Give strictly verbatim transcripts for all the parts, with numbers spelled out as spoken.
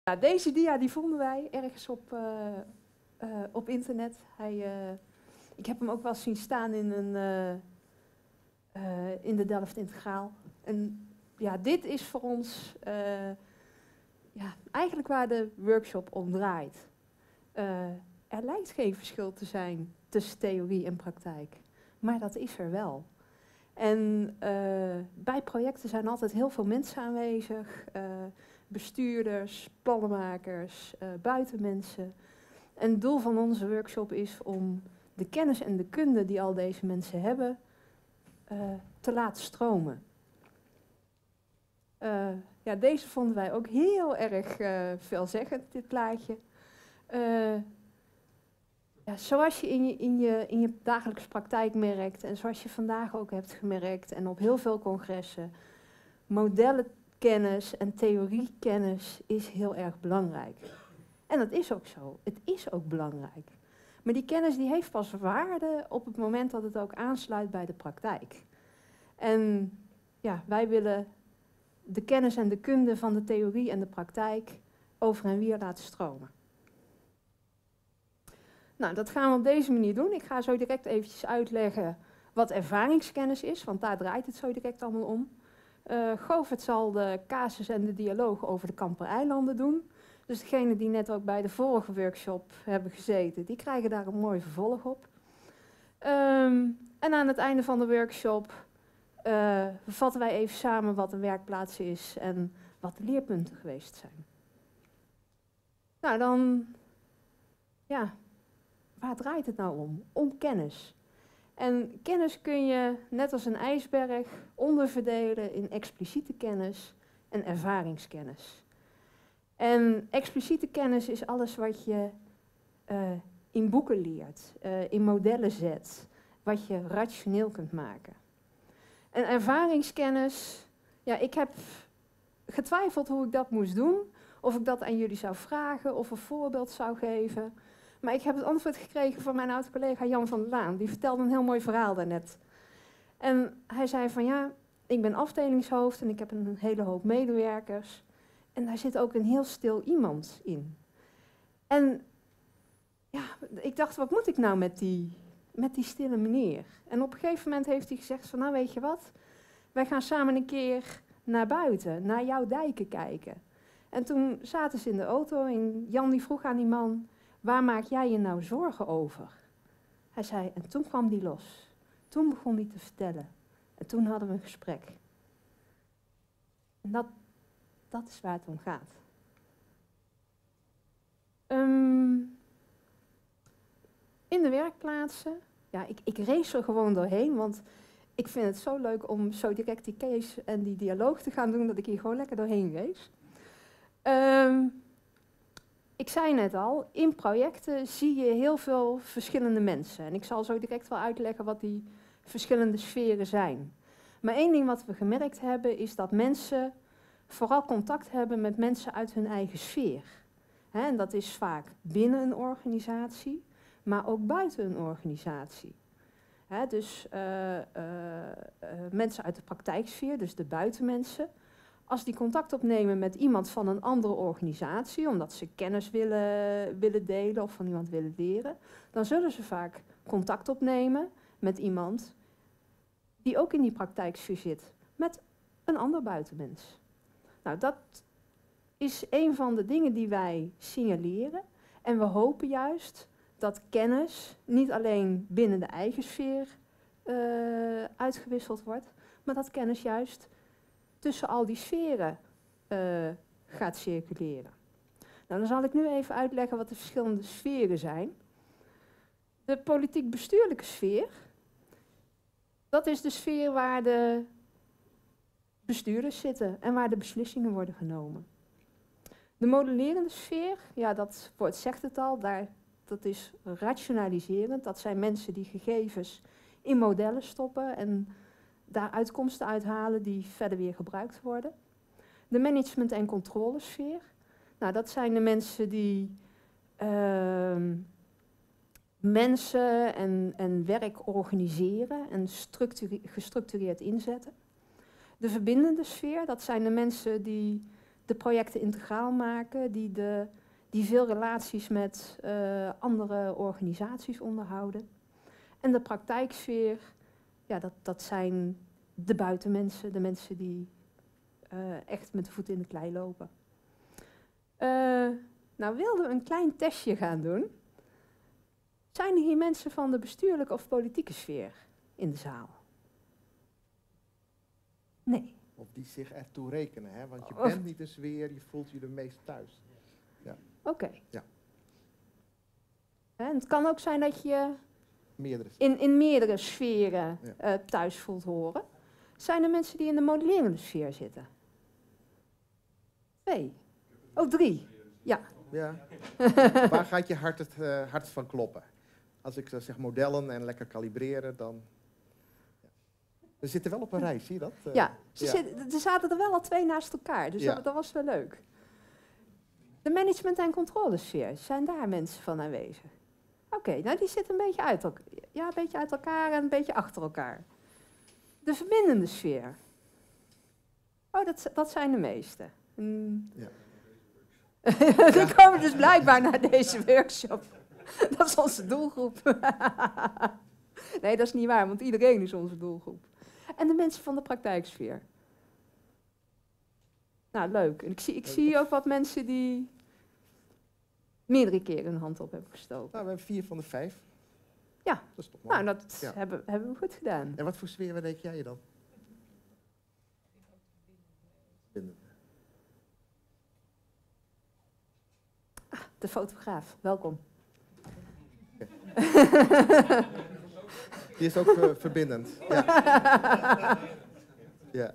Ja, deze dia die vonden wij ergens op, uh, uh, op internet. Hij, uh, ik heb hem ook wel zien staan in, een, uh, uh, in de Delft Integraal. En ja, dit is voor ons uh, ja, eigenlijk waar de workshop om draait. Uh, er lijkt geen verschil te zijn tussen theorie en praktijk, maar dat is er wel. En uh, bij projecten zijn altijd heel veel mensen aanwezig, uh, bestuurders, plannenmakers, uh, buitenmensen. En het doel van onze workshop is om de kennis en de kunde die al deze mensen hebben, uh, te laten stromen. Uh, ja, deze vonden wij ook heel erg uh, veelzeggend, dit plaatje. Uh, ja, zoals je in je, in, je in je dagelijkse praktijk merkt en zoals je vandaag ook hebt gemerkt en op heel veel congressen, modellenkennis en theoriekennis is heel erg belangrijk. En dat is ook zo, het is ook belangrijk. Maar die kennis die heeft pas waarde op het moment dat het ook aansluit bij de praktijk. En ja, wij willen de kennis en de kunde van de theorie en de praktijk over en weer laten stromen. Nou, dat gaan we op deze manier doen. Ik ga zo direct eventjes uitleggen wat ervaringskennis is, want daar draait het zo direct allemaal om. Uh, Govert zal de casus en de dialoog over de Kampereilanden doen. Dus degenen die net ook bij de vorige workshop hebben gezeten, die krijgen daar een mooi vervolg op. Um, en aan het einde van de workshop uh, vatten wij even samen wat een werkplaats is en wat de leerpunten geweest zijn. Nou, dan, ja, waar draait het nou om? Om kennis. En kennis kun je, net als een ijsberg, onderverdelen in expliciete kennis en ervaringskennis. En expliciete kennis is alles wat je uh, in boeken leert, uh, in modellen zet, wat je rationeel kunt maken. En ervaringskennis, ja, ik heb getwijfeld hoe ik dat moest doen, of ik dat aan jullie zou vragen of een voorbeeld zou geven. Maar ik heb het antwoord gekregen van mijn oud-collega Jan van der Laan. Die vertelde een heel mooi verhaal daarnet. En hij zei van ja, ik ben afdelingshoofd en ik heb een hele hoop medewerkers. En daar zit ook een heel stil iemand in. En ja, ik dacht, wat moet ik nou met die, met die stille meneer? En op een gegeven moment heeft hij gezegd van nou weet je wat, wij gaan samen een keer naar buiten, naar jouw dijken kijken. En toen zaten ze in de auto en Jan die vroeg aan die man, waar maak jij je nou zorgen over? Hij zei, en toen kwam die los. Toen begon hij te vertellen. En toen hadden we een gesprek. En dat, dat is waar het om gaat. Um, in de werkplaatsen, ja, ik, ik race er gewoon doorheen, want ik vind het zo leuk om zo direct die case en die dialoog te gaan doen, dat ik hier gewoon lekker doorheen race. Um, Ik zei net al, in projecten zie je heel veel verschillende mensen. En ik zal zo direct wel uitleggen wat die verschillende sferen zijn. Maar één ding wat we gemerkt hebben, is dat mensen vooral contact hebben met mensen uit hun eigen sfeer. Hè, en dat is vaak binnen een organisatie, maar ook buiten een organisatie. Hè, dus uh, uh, uh, mensen uit de praktijksfeer, dus de buitenmensen. Als die contact opnemen met iemand van een andere organisatie, omdat ze kennis willen, willen delen of van iemand willen leren, dan zullen ze vaak contact opnemen met iemand die ook in die praktijksfeer zit, met een ander buitenmens. Nou, dat is een van de dingen die wij signaleren. En we hopen juist dat kennis niet alleen binnen de eigen sfeer uh, uitgewisseld wordt, maar dat kennis juist tussen al die sferen uh, gaat circuleren. Nou, dan zal ik nu even uitleggen wat de verschillende sferen zijn. De politiek-bestuurlijke sfeer, dat is de sfeer waar de bestuurders zitten en waar de beslissingen worden genomen. De modellerende sfeer, ja, dat woord zegt het al, daar, dat is rationaliserend. Dat zijn mensen die gegevens in modellen stoppen en daar uitkomsten uithalen die verder weer gebruikt worden. De management- en controlesfeer. Nou, dat zijn de mensen die uh, mensen en, en werk organiseren en gestructureerd inzetten. De verbindende sfeer, dat zijn de mensen die de projecten integraal maken, die, de, die veel relaties met uh, andere organisaties onderhouden. En de praktijksfeer, ja, dat, dat zijn de buitenmensen, de mensen die uh, echt met de voet in de klei lopen. Uh, nou, wilden we een klein testje gaan doen. Zijn er hier mensen van de bestuurlijke of politieke sfeer in de zaal? Nee. Of die zich ertoe rekenen, hè? Want je Of bent niet de sfeer, je voelt je de meest thuis. Ja. Oké. Okay. Ja. En het kan ook zijn dat je meerdere. In, in meerdere sferen ja. uh, thuis voelt horen. Zijn er mensen die in de modellerende sfeer zitten? Twee. Oh, drie. Ja. Ja. Waar gaat je hart het uh, hart van kloppen? Als ik uh, zeg modellen en lekker kalibreren, dan... Ja. We zitten wel op een rij, zie je dat? Uh, ja, ze ja. Zitten, er zaten er wel al twee naast elkaar, dus ja. dat, dat was wel leuk. De management- en controlesfeer, zijn daar mensen van aanwezig? Oké, okay, nou die zitten een beetje uit elkaar. Ja, een beetje uit elkaar en een beetje achter elkaar. De verbindende sfeer. Oh, dat, dat zijn de meeste. Hmm. Ja. Die ja. komen dus blijkbaar naar deze workshop. Dat is onze doelgroep. Nee, dat is niet waar, want iedereen is onze doelgroep. En de mensen van de praktijksfeer. Nou, leuk. En ik zie, ik zie ook wat mensen die meerdere keren hun hand op hebben gestoken. Nou, we hebben vier van de vijf. Ja, dat is toch mooi. Nou, dat ja. hebben, hebben we goed gedaan. En wat voor sfeer denk jij je dan? Ah, de fotograaf, welkom. Die is ook uh, verbindend. Ja. ja.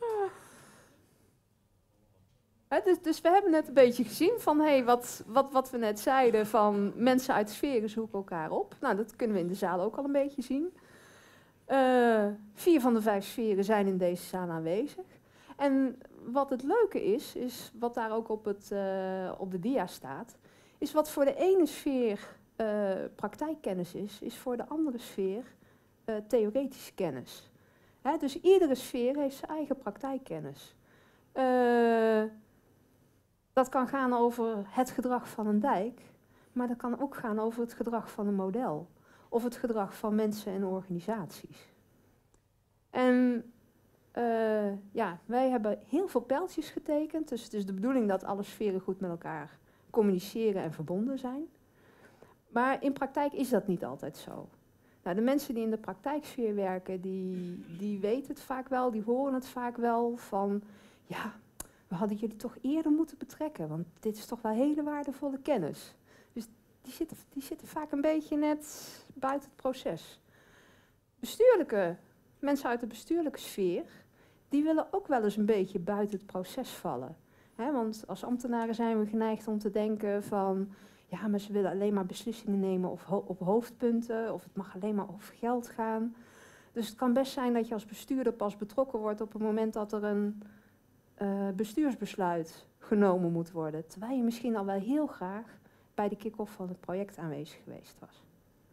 He, dus, dus we hebben net een beetje gezien van hey, wat, wat, wat we net zeiden van mensen uit sferen zoeken elkaar op. Nou, dat kunnen we in de zaal ook al een beetje zien. Uh, vier van de vijf sferen zijn in deze zaal aanwezig. En wat het leuke is, is wat daar ook op, het, uh, op de dia staat, is wat voor de ene sfeer uh, praktijkkennis is, is voor de andere sfeer uh, theoretische kennis. He, dus iedere sfeer heeft zijn eigen praktijkkennis. Uh, dat kan gaan over het gedrag van een dijk, maar dat kan ook gaan over het gedrag van een model. Of het gedrag van mensen en organisaties. En uh, ja, wij hebben heel veel pijltjes getekend. Dus het is de bedoeling dat alle sferen goed met elkaar communiceren en verbonden zijn. Maar in praktijk is dat niet altijd zo. Nou, de mensen die in de praktijksfeer werken, die, die weten het vaak wel, die horen het vaak wel van... ja, we hadden jullie toch eerder moeten betrekken, want dit is toch wel hele waardevolle kennis. Dus die zitten, die zitten vaak een beetje net buiten het proces. Bestuurlijke, mensen uit de bestuurlijke sfeer, die willen ook wel eens een beetje buiten het proces vallen. He, want als ambtenaren zijn we geneigd om te denken van... ja, maar ze willen alleen maar beslissingen nemen op, ho op hoofdpunten, of het mag alleen maar over geld gaan. Dus het kan best zijn dat je als bestuurder pas betrokken wordt op het moment dat er een uh, bestuursbesluit genomen moet worden. Terwijl je misschien al wel heel graag bij de kick-off van het project aanwezig geweest was.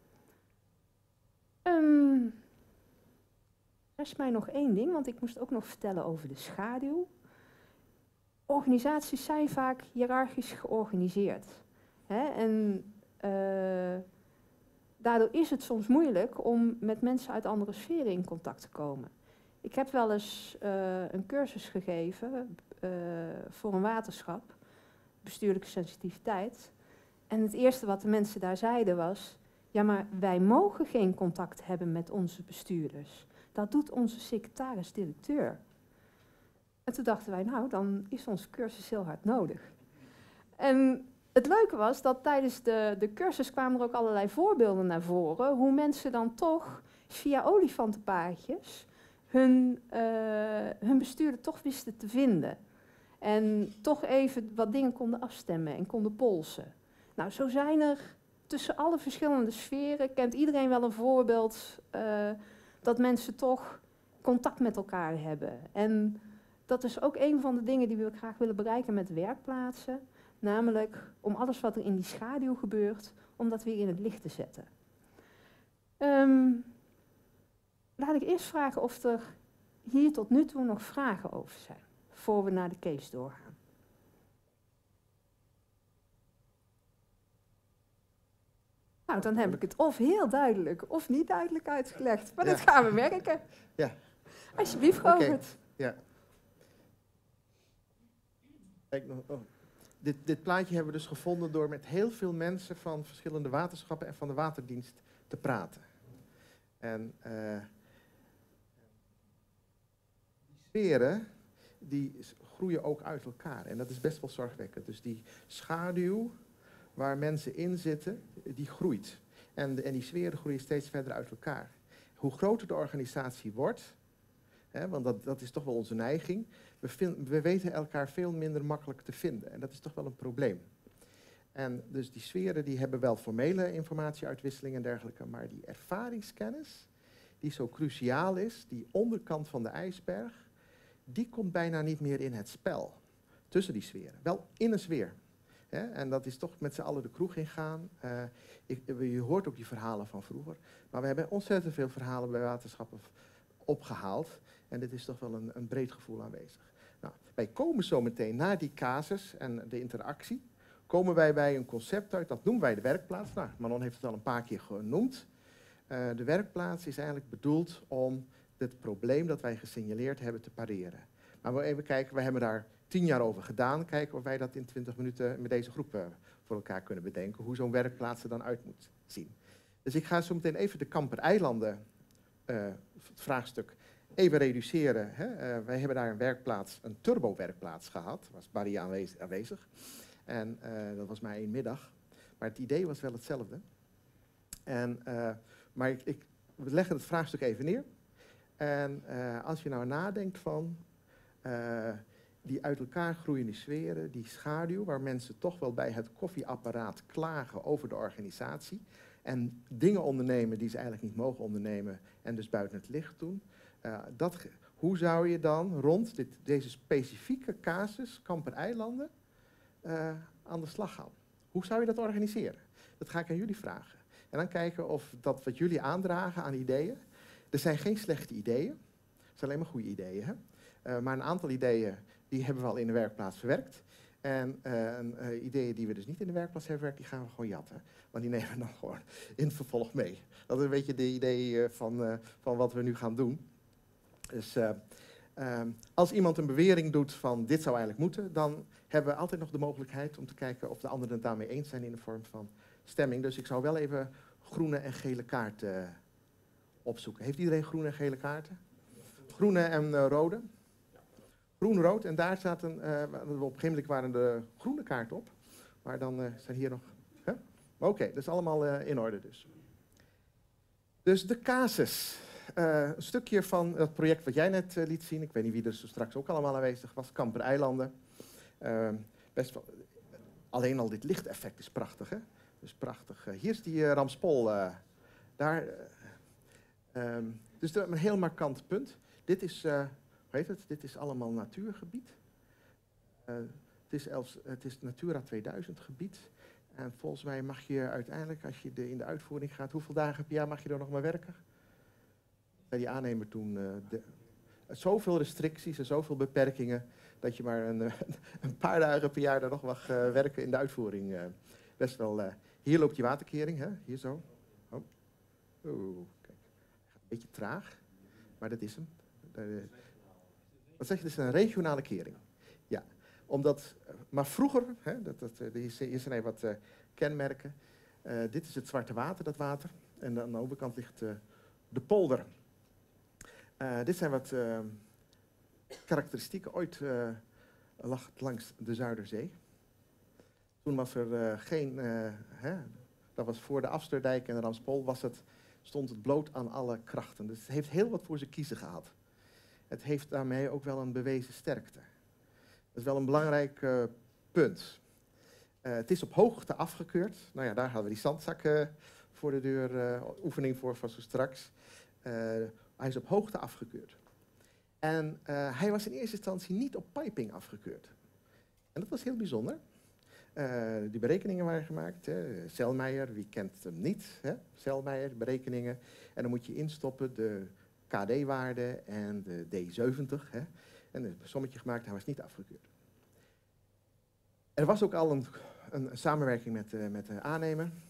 Um, er is mij nog één ding, want ik moest ook nog vertellen over de schaduw. Organisaties zijn vaak hiërarchisch georganiseerd. Hè? En uh, daardoor is het soms moeilijk om met mensen uit andere sferen in contact te komen. Ik heb wel eens uh, een cursus gegeven uh, voor een waterschap, bestuurlijke sensitiviteit. En het eerste wat de mensen daar zeiden was, ja, maar wij mogen geen contact hebben met onze bestuurders. Dat doet onze secretaris-directeur. En toen dachten wij, nou, dan is onze cursus heel hard nodig. En het leuke was dat tijdens de, de cursus kwamen er ook allerlei voorbeelden naar voren, hoe mensen dan toch via olifantenpaadjes hun, uh, hun bestuurder toch wisten te vinden. En toch even wat dingen konden afstemmen en konden polsen. Nou, zo zijn er tussen alle verschillende sferen, kent iedereen wel een voorbeeld uh, dat mensen toch contact met elkaar hebben. En dat is ook een van de dingen die we graag willen bereiken met werkplaatsen. Namelijk om alles wat er in die schaduw gebeurt, om dat weer in het licht te zetten. Um, laat ik eerst vragen of er hier tot nu toe nog vragen over zijn, voor we naar de case doorgaan. Nou, dan heb ik het of heel duidelijk of niet duidelijk uitgelegd. Maar Ja. dat gaan we merken. Ja. Alsjeblieft, Oké. Govert. Ja. Kijk nog. Oh. Dit, dit plaatje hebben we dus gevonden door met heel veel mensen van verschillende waterschappen en van de waterdienst te praten. En uh, die sferen, die groeien ook uit elkaar. En dat is best wel zorgwekkend. Dus die schaduw waar mensen in zitten, die groeit. En, de, en die sferen groeien steeds verder uit elkaar. Hoe groter de organisatie wordt, hè, want dat, dat is toch wel onze neiging, we, vind, we weten elkaar veel minder makkelijk te vinden. En dat is toch wel een probleem. En dus die sferen die hebben wel formele informatieuitwisseling en dergelijke, maar die ervaringskennis, die zo cruciaal is, die onderkant van de ijsberg, die komt bijna niet meer in het spel tussen die sferen. Wel in een sfeer. Hè? En dat is toch met z'n allen de kroeg ingaan. Uh, ik, je hoort ook die verhalen van vroeger, maar we hebben ontzettend veel verhalen bij waterschappen opgehaald. En dit is toch wel een, een breed gevoel aanwezig. Nou, wij komen zo meteen na die casus en de interactie, komen wij bij een concept uit, dat noemen wij de werkplaats. Nou, Manon heeft het al een paar keer genoemd. Uh, de werkplaats is eigenlijk bedoeld om het probleem dat wij gesignaleerd hebben te pareren. Maar we even kijken, we hebben daar tien jaar over gedaan. Kijken of wij dat in twintig minuten met deze groep uh, voor elkaar kunnen bedenken. Hoe zo'n werkplaats er dan uit moet zien. Dus ik ga zo meteen even de Kampereilanden uh, vraagstuk even reduceren. Hè. Uh, wij hebben daar een werkplaats, een turbo-werkplaats gehad. Daar was Barry aanwezig. aanwezig. En uh, dat was maar één middag. Maar het idee was wel hetzelfde. En, uh, maar ik, ik, we leggen het vraagstuk even neer. En uh, als je nou nadenkt van uh, die uit elkaar groeiende sferen, die schaduw, waar mensen toch wel bij het koffieapparaat klagen over de organisatie en dingen ondernemen die ze eigenlijk niet mogen ondernemen en dus buiten het licht doen. Uh, dat, hoe zou je dan rond dit, deze specifieke casus, Kampereilanden, uh, aan de slag gaan? Hoe zou je dat organiseren? Dat ga ik aan jullie vragen. En dan kijken of dat wat jullie aandragen aan ideeën. Er zijn geen slechte ideeën. Het zijn alleen maar goede ideeën. Hè? Uh, maar een aantal ideeën die hebben we al in de werkplaats verwerkt. En uh, uh, ideeën die we dus niet in de werkplaats hebben verwerkt, die gaan we gewoon jatten. Want die nemen we dan gewoon in het vervolg mee. Dat is een beetje de idee uh, van, uh, van wat we nu gaan doen. Dus uh, uh, als iemand een bewering doet van dit zou eigenlijk moeten, dan hebben we altijd nog de mogelijkheid om te kijken of de anderen het daarmee eens zijn in de vorm van stemming. Dus ik zou wel even groene en gele kaarten uh, opzoeken. Heeft iedereen groene en gele kaarten? Groene en uh, rode? Groen-rood. En daar zaten, uh, op een gegeven moment waren de groene kaarten op. Maar dan uh, zijn hier nog... Huh? Oké, okay, dat is allemaal uh, in orde dus. Dus de casus. Uh, een stukje van het project wat jij net uh, liet zien. Ik weet niet wie er zo straks ook allemaal aanwezig was. Kampereilanden. Uh, best wel... Alleen al dit lichteffect is prachtig, hè? Dus prachtig. Uh, hier is die uh, Ramspol. Uh, daar... Uh, um, dus een heel markant punt. Dit is... Uh, Hoe heet het? Dit is allemaal natuurgebied. Uh, het, is elfs, het is Natura tweeduizend gebied. En volgens mij mag je uiteindelijk, als je de, in de uitvoering gaat, hoeveel dagen per jaar mag je er nog maar werken? Zei die aannemer toen, uh, de, uh, zoveel restricties en zoveel beperkingen, dat je maar een, uh, een paar dagen per jaar daar nog mag uh, werken in de uitvoering. Uh, best wel, uh, hier loopt die waterkering, hè? Hier zo. Oh. Oeh, kijk. Gaat een beetje traag, maar dat is hem. De, Wat zeg je, het is een regionale kering. Ja, omdat, maar vroeger, hè, dat, dat, hier zijn even wat uh, kenmerken. Uh, dit is het Zwarte Water, dat water. En aan de overkant ligt uh, de polder. Uh, dit zijn wat uh, karakteristieken. Ooit uh, lag het langs de Zuiderzee. Toen was er uh, geen, uh, hè, dat was voor de Afsterdijk en de Ramspol, was het, stond het bloot aan alle krachten. Dus het heeft heel wat voor zijn kiezen gehad. Het heeft daarmee ook wel een bewezen sterkte. Dat is wel een belangrijk uh, punt. Uh, het is op hoogte afgekeurd. Nou ja, daar hadden we die zandzakken uh, voor de deur, uh, oefening voor van zo straks. Uh, hij is op hoogte afgekeurd. En uh, hij was in eerste instantie niet op piping afgekeurd. En dat was heel bijzonder. Uh, die berekeningen waren gemaakt. Hè. Selmayr, wie kent hem niet? Hè? Selmayr, berekeningen. En dan moet je instoppen de K D-waarde en de D zeventig. Hè. En een sommetje gemaakt, hij was niet afgekeurd. Er was ook al een, een samenwerking met, uh, met de aannemer.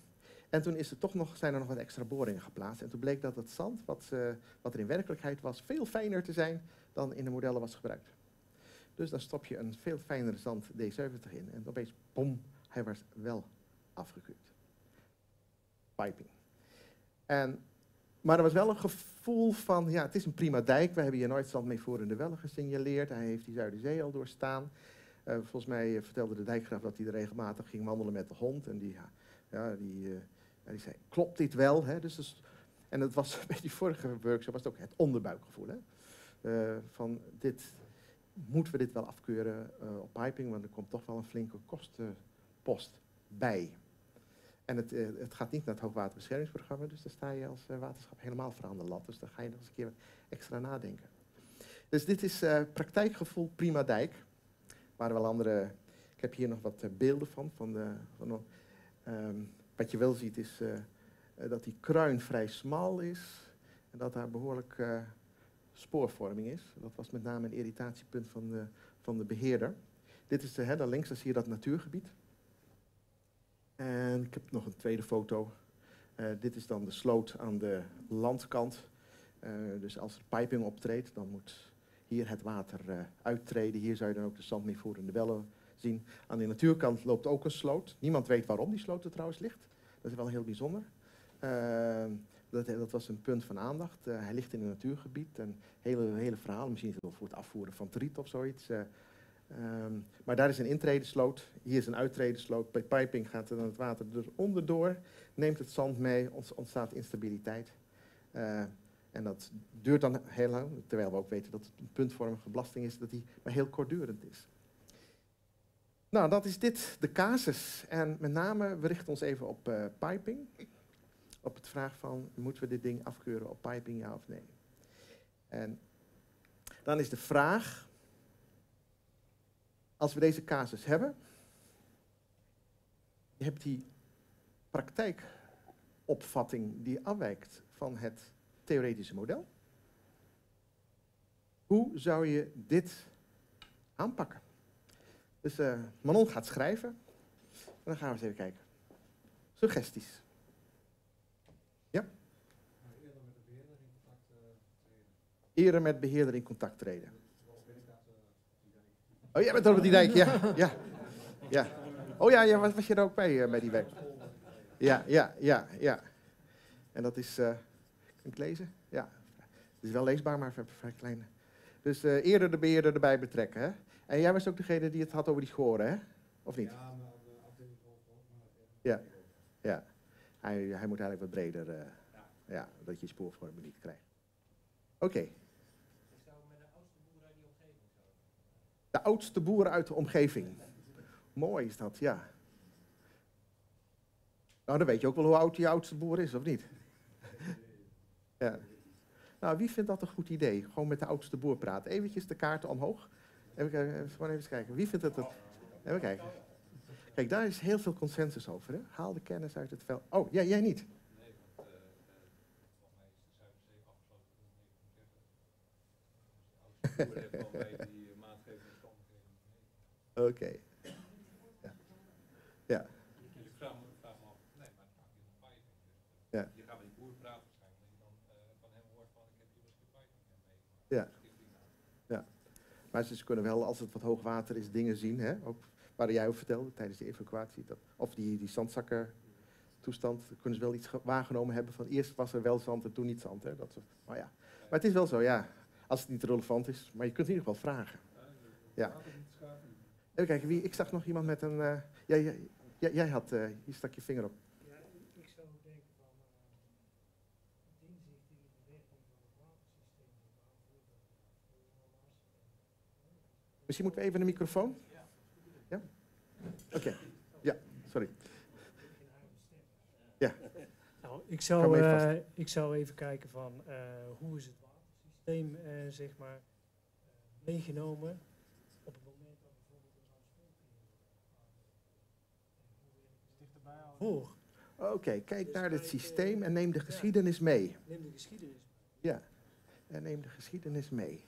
En toen is er toch nog, zijn er nog wat extra boringen geplaatst. En toen bleek dat het zand, wat, uh, wat er in werkelijkheid was, veel fijner te zijn dan in de modellen was gebruikt. Dus dan stop je een veel fijnere zand D zeventig in. En opeens, bom, hij was wel afgekeurd. Piping. En, maar er was wel een gevoel van, ja, het is een prima dijk. We hebben hier nooit zandmeevoerende wellen gesignaleerd. Hij heeft die Zuiderzee al doorstaan. Uh, volgens mij uh, vertelde de dijkgraaf dat hij er regelmatig ging wandelen met de hond. En die, ja, ja, die, uh, ja, die zei, klopt dit wel? Hè? Dus, dus, en het was, bij die vorige workshop was het ook het onderbuikgevoel. Hè? Uh, van, dit, moeten we dit wel afkeuren uh, op piping? Want er komt toch wel een flinke kostenpost bij. En het, uh, het gaat niet naar het hoogwaterbeschermingsprogramma. Dus daar sta je als uh, waterschap helemaal voor aan de lat. Dus daar ga je nog eens een keer extra nadenken. Dus dit is uh, praktijkgevoel prima dijk. Er waren wel andere, ik heb hier nog wat uh, beelden van. van, de, van um, wat je wel ziet is uh, uh, dat die kruin vrij smal is. En dat daar behoorlijk uh, spoorvorming is. Dat was met name een irritatiepunt van de, van de beheerder. Dit is de, hè, daar links, daar zie je dat natuurgebied. En ik heb nog een tweede foto. Uh, dit is dan de sloot aan de landkant. Uh, dus als er piping optreedt, dan moet hier het water uh, uittreden. Hier zou je dan ook de zandmeevoerende wellen zien. Aan de natuurkant loopt ook een sloot. Niemand weet waarom die sloot er trouwens ligt. Dat is wel heel bijzonder. Uh, dat, dat was een punt van aandacht. Uh, hij ligt in een natuurgebied. Een hele, hele verhaal. Misschien is het wel voor het afvoeren van triet of zoiets. Uh, um, maar daar is een intredesloot. Hier is een uittredesloot. Bij piping gaat er dan het water er onderdoor. Neemt het zand mee. Ontstaat instabiliteit. Uh, En dat duurt dan heel lang, terwijl we ook weten dat het een puntvormige belasting is, dat die maar heel kortdurend is. Nou, dat is dit, de casus. En met name, we richten ons even op uh, piping. Op het vraag van, moeten we dit ding afkeuren op piping, ja of nee? En dan is de vraag, als we deze casus hebben, je hebt die praktijkopvatting die afwijkt van het theoretische model. Hoe zou je dit aanpakken? Dus uh, Manon gaat schrijven. En dan gaan we eens even kijken. Suggesties. Ja? Eerder met de beheerder in contact treden. Eerder met beheerder in contact treden. Oh, jij bent er op die dijk, ja. ja. ja. Oh ja, ja, was, was je er ook bij, uh, bij die wijk? Ja, ja, ja, ja. En dat is... Uh, Kan ik lezen? Ja. Het is wel leesbaar, maar vrij klein. Dus uh, eerder de beheerder erbij betrekken, hè? En jij was ook degene die het had over die schoren, hè? Of niet? Ja, maar de afdeling van Ja. Ja. Hij, hij moet eigenlijk wat breder, uh, ja. ja, dat je spoorvorming niet krijgt. Oké. Okay. Ik zou met de oudste boeren uit die omgeving zo. De oudste boeren uit de omgeving. Mooi is dat, ja. Nou, dan weet je ook wel hoe oud die oudste boer is, of niet? Ja. Nou, wie vindt dat een goed idee? Gewoon met de oudste boer praten. Eventjes de kaarten omhoog. Even, even, gewoon even kijken. Wie vindt het het? Even kijken. Kijk, daar is heel veel consensus over. Hè? Haal de kennis uit het veld. Oh, ja, jij niet? Nee, want uh, uh, volgens mij is de Zuiderzee afgesloten in negenendertig. Dus de oudste boer heeft wel bij die uh, maatgevende omstandigheden. Oké. Okay. Ja. Ja. Dus ik vraag me, vraag me af, nee, maar het gaat hier om piping. Dus, uh, ja. Je gaat met die boer praten waarschijnlijk en dan uh, van hem hoort van, ik heb hier wel eens piping meegemaakt. Ja. Ja. Maar ze kunnen wel, als het wat hoog water is, dingen zien, hè? Ook waar jij over vertelde tijdens de evacuatie. Dat, of die, die zandzakken toestand, kunnen ze wel iets waargenomen hebben van eerst was er wel zand en toen niet zand. Hè? Dat, maar, ja. maar het is wel zo, ja, als het niet relevant is. Maar je kunt in ieder geval vragen. Ja. Even kijken, wie, ik zag nog iemand met een... Uh, jij, jij, jij, jij had, uh, hier stak je vinger op. Ja, ik zou denken van uh, het inzicht in de bewerking van het watersysteem Misschien moeten we even een microfoon? Ja? Oké, okay. Ja, sorry. Ja. Nou, ik zou, uh, ik zou even kijken van uh, hoe is het watersysteem uh, zeg maar uh, meegenomen op het moment dat bijvoorbeeld een transport voor. Oké, okay, kijk dus naar het systeem en neem de geschiedenis ja, mee. Neem de geschiedenis mee. Ja, en neem de geschiedenis mee.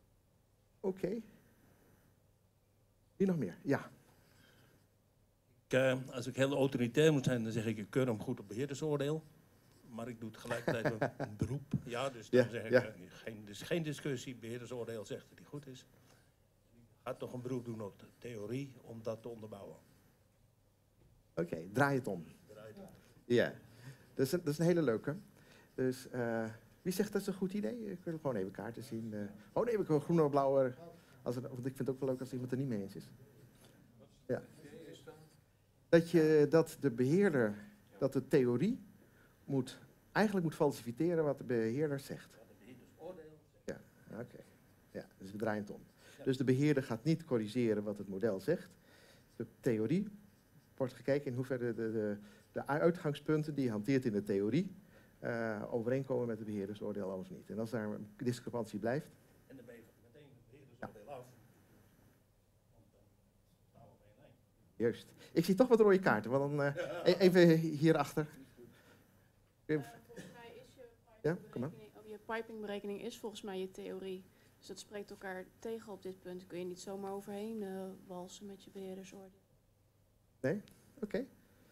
Oké. Okay. Wie nog meer? Ja. uh, als ik heel autoritair moet zijn, dan zeg ik, ik keur hem goed op beheerdersoordeel. Maar ik doe het tegelijkertijd een, een beroep. Ja, dus dan Ja, zeg ik, ja. uh, geen, dus geen discussie, beheerdersoordeel zegt dat hij goed is. Ik ga toch een beroep doen op de theorie om dat te onderbouwen. Oké, okay, draai het om. Ja, dat, is een, dat is een hele leuke. Dus uh, wie zegt dat is een goed idee? Ik wil gewoon even kaarten zien. Uh, oh nee, ik wil groen of blauw. Als het, want ik vind het ook wel leuk als iemand er niet mee eens is. Ja. Dat, je, dat de beheerder, dat de theorie moet, eigenlijk moet falsificeren wat de beheerder zegt. Ja, oké. Okay. Ja, dus we draaien het om. Dus de beheerder gaat niet corrigeren wat het model zegt. De theorie wordt gekeken in hoeverre de, de, de uitgangspunten die je hanteert in de theorie uh, overeenkomen met het beheerdersoordeel of niet. En als daar een discrepantie blijft. En dan ben je meteen het beheerdersoordeel ja. af. Juist. Ik zie toch wat rode kaarten, want dan uh, e even hierachter. Uh, volgens mij is je ja, kom maar. je pipingberekening is volgens mij je theorie. Dus dat spreekt elkaar tegen op dit punt. Kun je niet zomaar overheen uh, walsen met je beheerdersoordeel. Nee? Oké. Okay.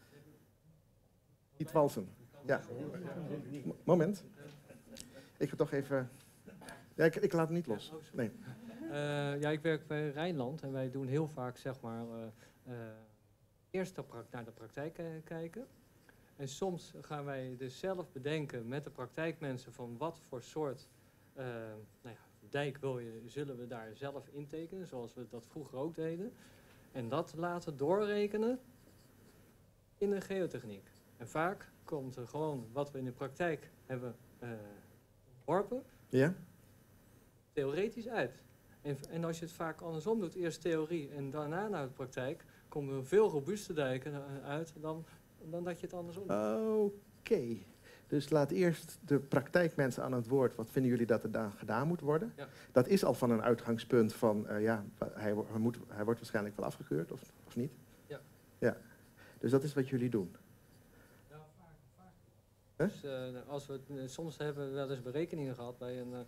Niet walsen. Ja. M moment. Ik ga toch even... Ja, ik, ik laat hem niet los. Nee. Uh, ja, ik werk bij Rijnland en wij doen heel vaak, zeg maar, uh, uh, eerst de naar de praktijk uh, kijken. En soms gaan wij dus zelf bedenken met de praktijkmensen van wat voor soort uh, nou ja, dijk wil je, zullen we daar zelf intekenen, zoals we dat vroeger ook deden. En dat laten doorrekenen in de geotechniek. En vaak komt er gewoon wat we in de praktijk hebben uh, ontworpen, ja? theoretisch uit. En, en als je het vaak andersom doet, eerst theorie en daarna naar de praktijk, komen er veel robuuste dijken uit dan, dan dat je het andersom doet. Oké. Okay. Dus laat eerst de praktijkmensen aan het woord. Wat vinden jullie dat er dan gedaan moet worden? Ja. Dat is al van een uitgangspunt van, uh, ja, hij, hij, moet, hij wordt waarschijnlijk wel afgekeurd, of, of niet? Ja. Ja. Dus dat is wat jullie doen. Ja, vaak. vaak. Huh? Dus, uh, als we, uh, soms hebben we wel eens berekeningen gehad bij een... Uh,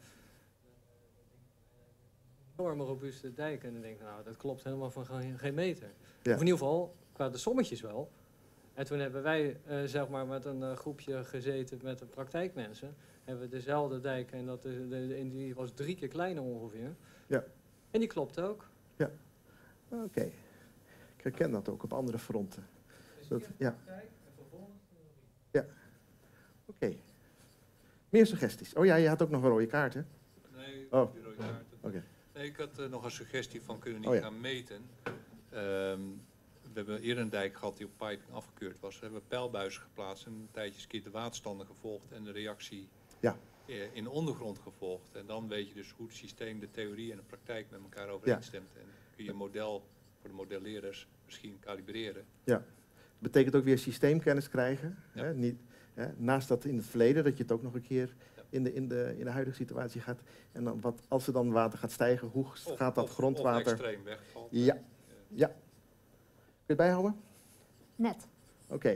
enorme robuuste dijk en dan denk ik, nou, dat klopt helemaal van geen, geen meter. Ja. Of in ieder geval, qua de sommetjes wel. En toen hebben wij, uh, zeg maar, met een uh, groepje gezeten met de praktijkmensen, hebben we dezelfde dijk en dat de, de, de, die was drie keer kleiner ongeveer. Ja. En die klopt ook. Ja. Oké. Okay. Ik herken dat ook op andere fronten. Dat, ja. Ja. Oké. Okay. Meer suggesties. Oh ja, je had ook nog een rode kaart, hè? Nee, oh. die rode kaart. Oké. Okay. Nee, ik had uh, nog een suggestie van kunnen we niet niet oh, ja. gaan meten. Um, we hebben eerder een dijk gehad die op piping afgekeurd was. We hebben pijlbuizen geplaatst en een tijdje keer de waterstanden gevolgd en de reactie ja. uh, in de ondergrond gevolgd. En dan weet je dus hoe het systeem, de theorie en de praktijk met elkaar overeenstemt. Ja. En kun je een model voor de modelleerders misschien kalibreren. Ja, dat betekent ook weer systeemkennis krijgen. Ja. Hè? Niet, hè? Naast dat in het verleden, dat je het ook nog een keer... In de, in, de, in de huidige situatie gaat. En dan wat, als er dan water gaat stijgen, hoe of, gaat dat of, grondwater... Of extreem wegvalt. Ja. ja. Kun je het bijhouden? Net. Oké. Okay.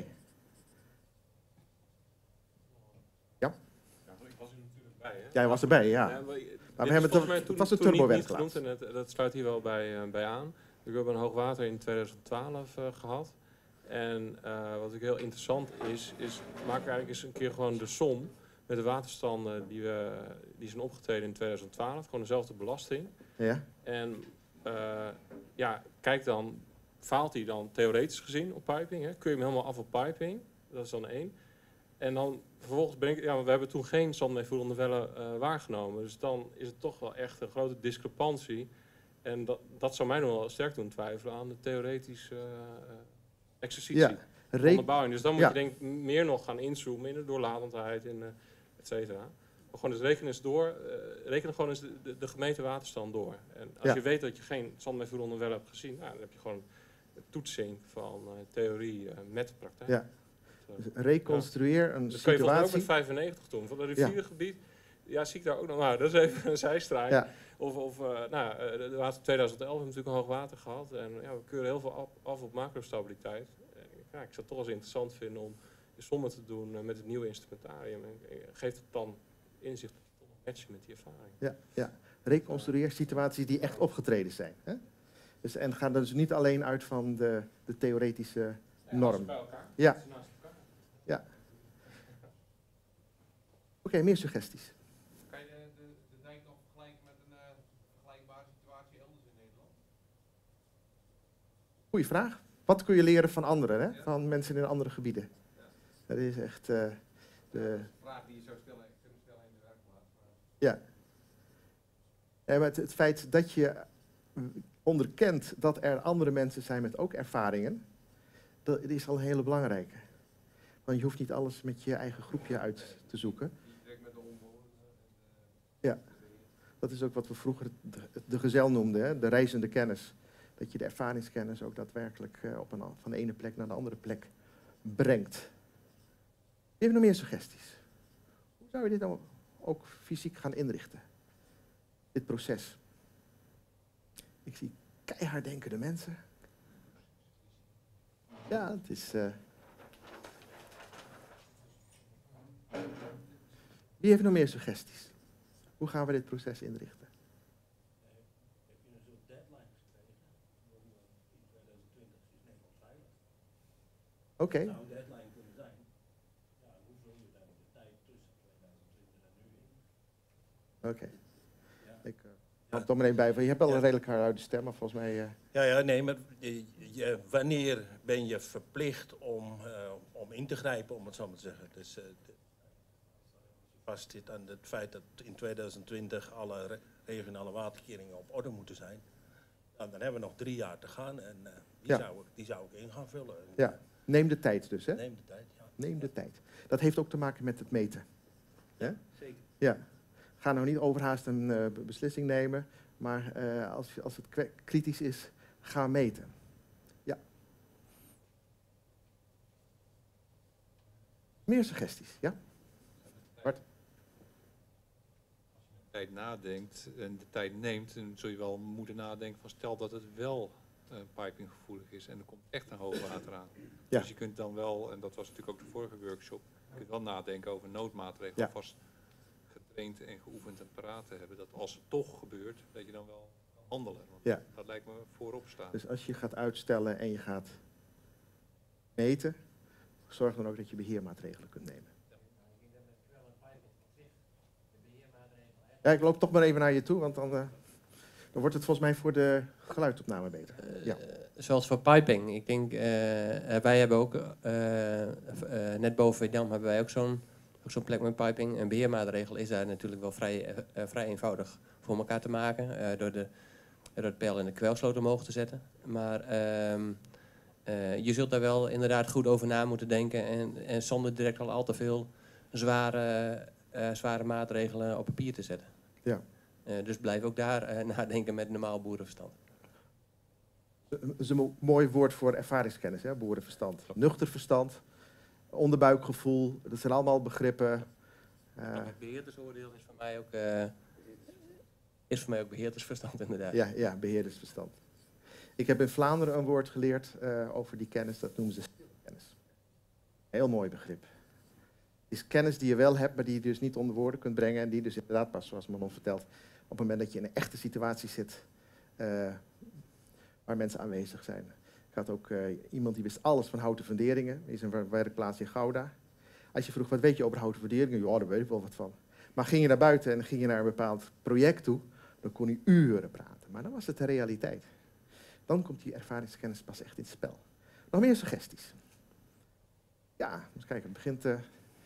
Ja? Ja, ik was er natuurlijk bij, hè? Jij was erbij, ja. ja maar, maar we hebben het, mij het toen, was een toen turbowentplaats. En het, dat sluit hier wel bij, uh, bij aan. We hebben een hoogwater in tweeduizend twaalf uh, gehad. En uh, wat ook heel interessant is, is maak eigenlijk eens een keer gewoon de som met de waterstanden die, we, die zijn opgetreden in tweeduizend twaalf. Gewoon dezelfde belasting. Ja. En uh, ja, kijk dan, faalt hij dan theoretisch gezien op piping? Hè? Kun je hem helemaal af op piping? Dat is dan één. En dan vervolgens ben ik, ja, we hebben toen geen zandmeevoerende vellen uh, waargenomen. Dus dan is het toch wel echt een grote discrepantie. En dat, dat zou mij nog wel sterk doen twijfelen aan de theoretische uh, exercitie. Ja. Onderbouwing. Dus dan moet ja. je denk ik meer nog gaan inzoomen in de doorlatendheid, in uh, et cetera. Maar gewoon dus rekenen eens door, uh, rekenen gewoon eens de, de, de gemeten waterstand door. En als ja. je weet dat je geen zandmeevoerende wel hebt gezien, nou, dan heb je gewoon een toetsing van uh, theorie uh, met de praktijk. Ja. Dus reconstrueer ja. een dat situatie. Dat kan je ook met vijfennegentig doen. Van dat rivierengebied, ja. ja, zie ik daar ook nog. Nou, dat is even een zijstraai. Ja. Of, of uh, nou, uh, de water tweeduizend elf hebben we natuurlijk een hoog water gehad. En ja, we keuren heel veel af, af op macrostabiliteit. Ja, ik zou het toch eens interessant vinden om sommen te doen uh, met het nieuwe instrumentarium. En, uh, geeft het dan inzicht dat je toch nog matchen met die ervaring. Ja, ja. Reconstrueer situaties die echt opgetreden zijn. Hè? Dus, en ga dus niet alleen uit van de, de theoretische norm. Ja. Ja. Oké, okay, meer suggesties. Kan je de, de, de dijk nog vergelijken met een uh, vergelijkbare situatie elders in Nederland? Goeie vraag. Wat kun je leren van anderen, hè? Van mensen in andere gebieden? Ja. Dat is echt uh, de... vraag die je zou stellen, kunnen stellen in de werkplaats. Maar... Ja. En het, het feit dat je onderkent dat er andere mensen zijn met ook ervaringen, dat is al een hele belangrijke. Want je hoeft niet alles met je eigen groepje uit te zoeken. Ja, dat is ook wat we vroeger de, de gezel noemden, hè? De reizende kennis. Dat je de ervaringskennis ook daadwerkelijk uh, op een, van de ene plek naar de andere plek brengt. Even nog meer suggesties. Hoe zou je dit dan ook fysiek gaan inrichten? Dit proces. Ik zie keihard denkende mensen. Ja, het is... Uh... Wie heeft nog meer suggesties? Hoe gaan we dit proces inrichten? Heb je een soort deadline gekregen? In tweeduizend twintig is Nederland veilig. Oké. Okay. Dat zou een deadline kunnen zijn. Ja, hoe vul je dan de tijd tussen tweeduizend twintig en nu in? Oké. Okay. Ja. Ik uh, ja. er meteen bij. Je hebt wel ja. een redelijk harde stem, maar volgens mij... Uh... Ja, ja, nee, maar je, je, wanneer ben je verplicht om, uh, om in te grijpen, om het zo maar te zeggen? Dus, uh, de, vast zit aan het feit dat in tweeduizend twintig alle re regionale waterkeringen op orde moeten zijn. En dan hebben we nog drie jaar te gaan en uh, die, ja. zou ik, die zou ik in gaan vullen. Ja, neem de tijd dus, hè? Neem de tijd, ja. Neem de tijd. Dat heeft ook te maken met het meten. Ja, hè? zeker. Ja. Ga nou niet overhaast een uh, beslissing nemen, maar uh, als, als het kritisch is, ga meten. Ja. Meer suggesties, ja? Bart? Als je de tijd nadenkt en de tijd neemt, dan zul je wel moeten nadenken van stel dat het wel uh, pipinggevoelig is en er komt echt een hoogwater aan. Ja. Dus je kunt dan wel, en dat was natuurlijk ook de vorige workshop, je kunt wel nadenken over noodmaatregelen, ja. vast getraind en geoefend en paraat te hebben, dat als het toch gebeurt, dat je dan wel kan handelen. Want ja. Dat lijkt me voorop staan. Dus als je gaat uitstellen en je gaat meten, zorg dan ook dat je beheermaatregelen kunt nemen. Ja, ik loop toch maar even naar je toe, want dan, uh, dan wordt het volgens mij voor de geluidsopname beter. Ja. Uh, zoals voor piping. Ik denk, uh, wij hebben ook, uh, uh, net boven Veendam hebben wij ook zo'n ook zo'n plek met piping. Een beheermaatregel is daar natuurlijk wel vrij, uh, vrij eenvoudig voor elkaar te maken. Uh, door, de, door het peil in de kwelsloot omhoog te zetten. Maar uh, uh, je zult daar wel inderdaad goed over na moeten denken. En, en zonder direct al al te veel zware, uh, zware maatregelen op papier te zetten. Ja. Uh, dus blijf ook daar uh, nadenken met normaal boerenverstand. Dat is een mooi woord voor ervaringskennis, hè? Boerenverstand. Nuchter verstand, onderbuikgevoel, dat zijn allemaal begrippen. Uh, het beheerdersoordeel is voor mij ook, uh, is voor mij ook beheerdersverstand, inderdaad. Ja, ja, beheerdersverstand. Ik heb in Vlaanderen een woord geleerd uh, over die kennis, dat noemen ze kennis. Heel mooi begrip. Het is kennis die je wel hebt, maar die je dus niet onder woorden kunt brengen. En die dus inderdaad pas, zoals Manon vertelt, op het moment dat je in een echte situatie zit, uh, waar mensen aanwezig zijn. Ik had ook uh, iemand die wist alles van houten funderingen. Die is een werkplaats in Gouda. Als je vroeg, wat weet je over houten funderingen? Ja, daar weet ik wel wat van. Maar ging je naar buiten en ging je naar een bepaald project toe, dan kon hij uren praten. Maar dan was het de realiteit. Dan komt die ervaringskennis pas echt in het spel. Nog meer suggesties? Ja, eens kijken. Het begint... Uh,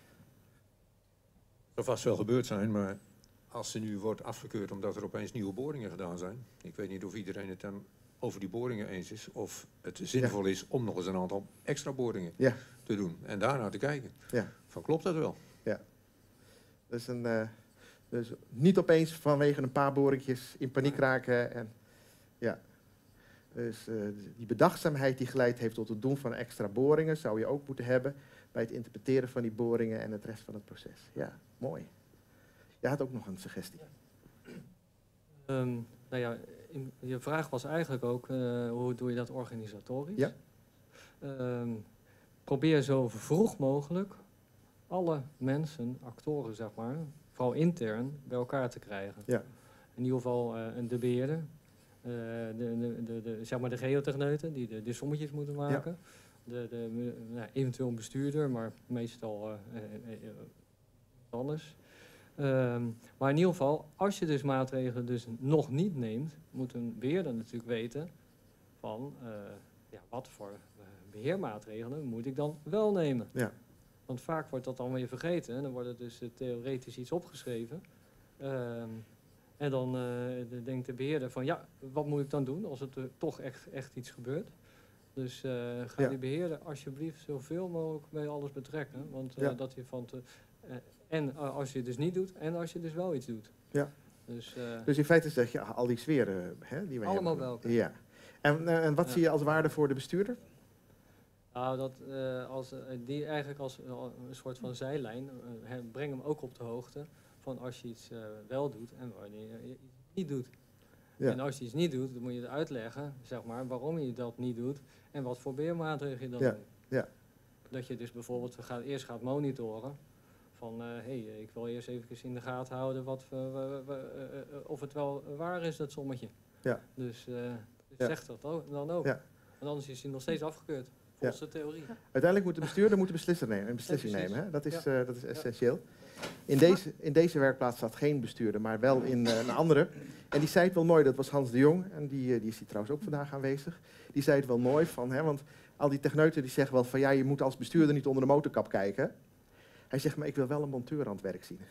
Het zal vast wel gebeurd zijn, maar als ze nu wordt afgekeurd omdat er opeens nieuwe boringen gedaan zijn. Ik weet niet of iedereen het dan over die boringen eens is. Of het zinvol ja. is om nog eens een aantal extra boringen ja. te doen. En daarna te kijken. Ja. Van klopt dat wel? Ja. Dus, een, uh, dus niet opeens vanwege een paar boringjes in paniek raken. En, ja. Dus uh, die bedachtzaamheid die geleid heeft tot het doen van extra boringen, zou je ook moeten hebben bij het interpreteren van die boringen en het rest van het proces. Ja, mooi. Je had ook nog een suggestie. Um, nou ja, in, je vraag was eigenlijk ook, uh, hoe doe je dat organisatorisch? Ja. Um, probeer zo vroeg mogelijk alle mensen, actoren zeg maar, vooral intern, bij elkaar te krijgen. Ja. In ieder geval uh, de beheerder, uh, de, de, de, de, zeg maar de geotechneuten die de, de sommetjes moeten maken. Ja. de, de, nou, eventueel een bestuurder, maar meestal uh, uh, uh, anders. Um, maar in ieder geval, als je dus maatregelen dus nog niet neemt, moet een beheerder natuurlijk weten van uh, ja, wat voor uh, beheermaatregelen moet ik dan wel nemen. Ja. Want vaak wordt dat dan weer vergeten en dan wordt er dus uh, theoretisch iets opgeschreven. Um, en dan uh, de, denkt de beheerder van ja, wat moet ik dan doen als er toch echt, echt iets gebeurt. Dus uh, ga ja. die beheerder alsjeblieft zoveel mogelijk bij alles betrekken. Want uh, ja. dat je van te, uh, en uh, als je het dus niet doet en als je dus wel iets doet. Ja. Dus, uh, dus in feite zeg je al die sferen hè, die we allemaal hebben. bij elkaar. Ja. En, uh, en wat ja. zie je als waarde voor de bestuurder? Nou, dat uh, als, uh, die eigenlijk als uh, een soort van zijlijn, uh, he, breng hem ook op de hoogte van als je iets uh, wel doet en wanneer je iets niet doet. Ja. En als je iets niet doet, dan moet je het uitleggen, zeg maar, waarom je dat niet doet en wat voor beheermaatregelen je dan ja. doet. Ja. Dat je dus bijvoorbeeld gaat, eerst gaat monitoren van, hé, uh, hey, ik wil eerst even in de gaten houden wat, uh, uh, uh, uh, of het wel waar is, dat sommetje. Ja. Dus, uh, dus ja. zeg dat ook, dan ook. Ja. Want anders is hij nog steeds afgekeurd, volgens ja. de theorie. Uiteindelijk moet de bestuurder moet de beslisser nemen, een beslissing ja, nemen. Hè? Dat is, ja. uh, dat is essentieel. In deze, in deze werkplaats staat geen bestuurder, maar wel in uh, een andere. En die zei het wel mooi, dat was Hans de Jong, en die, uh, die is hier trouwens ook vandaag aanwezig. Die zei het wel mooi van, hè, want al die techneuten die zeggen wel van ja, je moet als bestuurder niet onder de motorkap kijken. Hij zegt, maar ik wil wel een monteur aan het werk zien.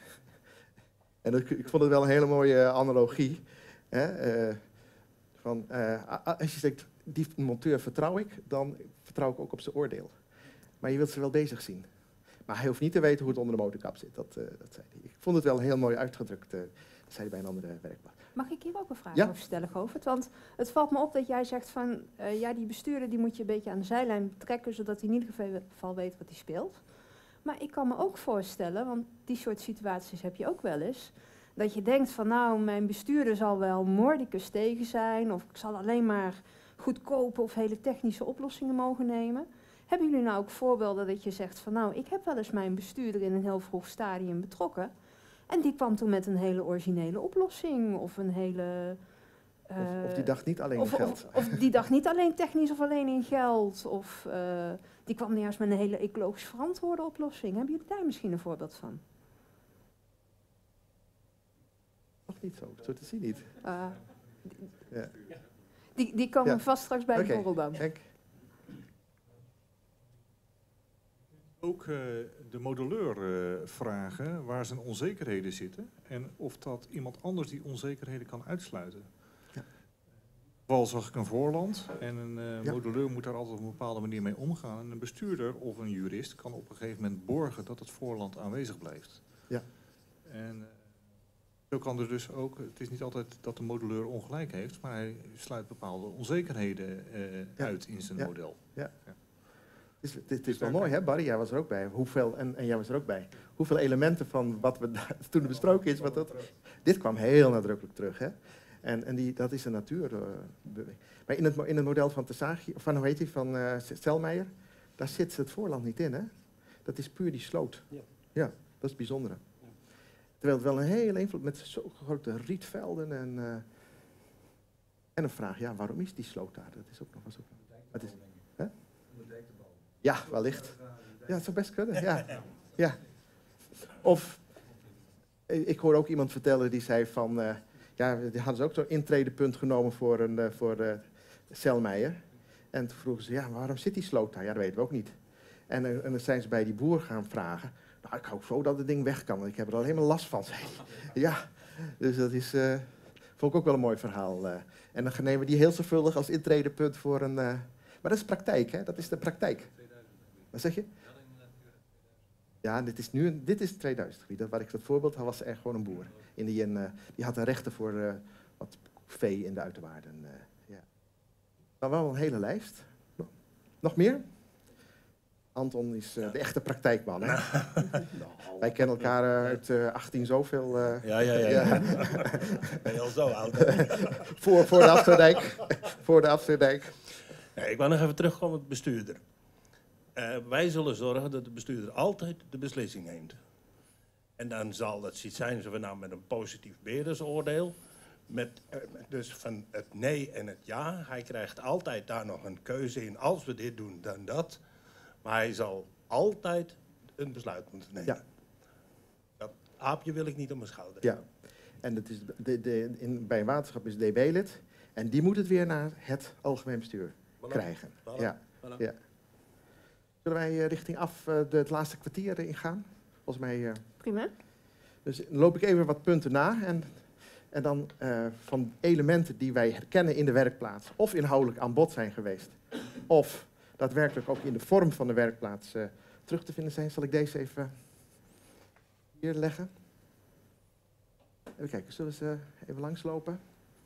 En dat, ik vond het wel een hele mooie uh, analogie. Hè? Uh, van, uh, als je zegt, die monteur vertrouw ik, dan vertrouw ik ook op zijn oordeel. Maar je wilt ze wel bezig zien. Maar hij hoeft niet te weten hoe het onder de motorkap zit. Dat, uh, dat zei hij. Ik vond het wel heel mooi uitgedrukt. Uh, dat zei hij bij een andere werkplaats. Mag ik hier ook een vraag ja? over stellen, Govert? Want het valt me op dat jij zegt van... Uh, ja, die bestuurder die moet je een beetje aan de zijlijn trekken... zodat hij in ieder geval weet wat hij speelt. Maar ik kan me ook voorstellen, want die soort situaties heb je ook wel eens... dat je denkt van nou, mijn bestuurder zal wel mordicus tegen zijn... of ik zal alleen maar goedkope of hele technische oplossingen mogen nemen... Hebben jullie nou ook voorbeelden dat je zegt van nou, ik heb wel eens mijn bestuurder in een heel vroeg stadium betrokken. En die kwam toen met een hele originele oplossing of een hele... Uh, of, of die dacht niet alleen of, in geld. Of, of die dacht niet alleen technisch of alleen in geld. Of uh, die kwam juist met een hele ecologisch verantwoorde oplossing. Hebben jullie daar misschien een voorbeeld van? Nog niet zo, zo te zien niet. Uh, ja. Die, die komen ja. vast straks bij okay. de borrelboom. Ook uh, de modelleur uh, vragen waar zijn onzekerheden zitten en of dat iemand anders die onzekerheden kan uitsluiten. Ja. Wel zag ik een voorland en een uh, ja. modelleur moet daar altijd op een bepaalde manier mee omgaan. En een bestuurder of een jurist kan op een gegeven moment borgen dat het voorland aanwezig blijft. Ja. En uh, zo kan er dus ook, het is niet altijd dat de modelleur ongelijk heeft, maar hij sluit bepaalde onzekerheden uh, ja. uit in zijn ja. model. Ja. Ja. Het is, het is wel mooi, hè, Barry? Jij was er ook bij. Hoeveel, en, en jij was er ook bij. Hoeveel elementen van wat we daar, toen besproken is, wat dat, dit kwam heel nadrukkelijk terug. Hè? En, en die, dat is een natuurbeweging. Uh, maar in het, in het model van Tesagi, van hoe heet die, van uh, Selmayr, daar zit het voorland niet in. Hè? Dat is puur die sloot. Ja, ja dat is het bijzondere. Ja. Terwijl het wel een hele invloed met zo'n grote rietvelden en, uh, en een vraag, ja, waarom is die sloot daar? Dat is ook nog eens. Het is, hè? Ja, wellicht. Ja, het zou best kunnen, ja. ja. Of, ik hoor ook iemand vertellen die zei van... Uh, ja, die hadden ze ook zo'n intredepunt genomen voor, een, uh, voor uh, Selmayr. En toen vroegen ze, ja, waarom zit die sloot daar? Ja, dat weten we ook niet. En, uh, en dan zijn ze bij die boer gaan vragen... Nou, ik hoop zo dat het ding weg kan, want ik heb er alleen maar last van, zei hij. Ja, dus dat is... Uh, vond ik ook wel een mooi verhaal. Uh. En dan nemen we die heel zorgvuldig als intredepunt voor een... Uh, maar dat is praktijk, hè? Dat is de praktijk. Wat zeg je? Ja, dit is nu dit is tweeduizend gebied. Waar ik dat voorbeeld had, was er gewoon een boer. In die, een, uh, die had een rechten voor uh, wat vee in de uiterwaarden. Uh, ja. Maar wel een hele lijst. Nog meer? Anton is uh, de echte praktijkman. Hè? Nou. Wij kennen elkaar uh, uit uh, achttien zoveel. Uh, ja, ja, ja. ja. Ben je al zo oud? voor, voor de Afsterdijk. voor de Afsterdijk. Ja, ik wou nog even terugkomen op de bestuurder. Uh, wij zullen zorgen dat de bestuurder altijd de beslissing neemt. En dan zal dat zijn ze nou met een positief beheerdersoordeel. Met, uh, dus van het nee en het ja. Hij krijgt altijd daar nog een keuze in. Als we dit doen, dan dat. Maar hij zal altijd een besluit moeten nemen. Ja. Dat aapje wil ik niet op mijn schouder. Ja, en het is de, de, in, bij een waterschap is D B-lid. En die moet het weer naar het algemeen bestuur Voilà. krijgen. Voilà. Ja. Voilà. Ja. Zullen wij uh, richting af uh, de, het laatste kwartier ingaan? Volgens mij... Uh, Prima. Dus dan loop ik even wat punten na. En, en dan uh, van elementen die wij herkennen in de werkplaats. Of inhoudelijk aan bod zijn geweest. Of daadwerkelijk ook in de vorm van de werkplaats uh, terug te vinden zijn. Zal ik deze even hier leggen? Even kijken, zullen we ze even langslopen?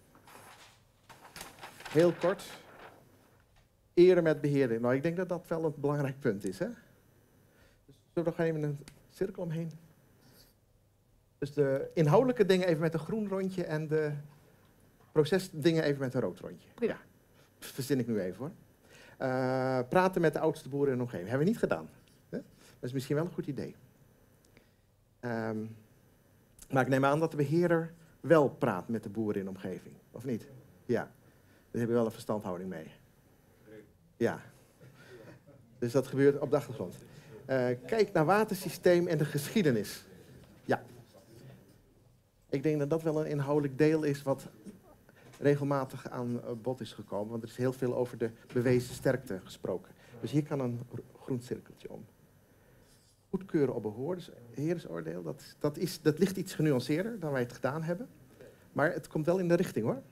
Heel kort. Eren met beheerding. Nou, ik denk dat dat wel een belangrijk punt is. Hè? Dus zullen we nog even een cirkel omheen? Dus de inhoudelijke dingen even met een groen rondje en de procesdingen even met een rood rondje. Prima. Verzin ik nu even hoor. Uh, praten met de oudste boeren in de omgeving. Hebben we niet gedaan. Hè? Dat is misschien wel een goed idee. Um, maar ik neem aan dat de beheerder wel praat met de boeren in de omgeving. Of niet? Ja. Daar hebben we wel een verstandhouding mee. Ja. Dus dat gebeurt op de achtergrond. Uh, kijk naar watersysteem en de geschiedenis. Ja. Ik denk dat dat wel een inhoudelijk deel is wat regelmatig aan bod is gekomen. Want er is heel veel over de bewezen sterkte gesproken. Dus hier kan een groen cirkeltje om. Goedkeuren op beheerdersoordeel, dat, dat, is, dat ligt iets genuanceerder dan wij het gedaan hebben. Maar het komt wel in de richting hoor.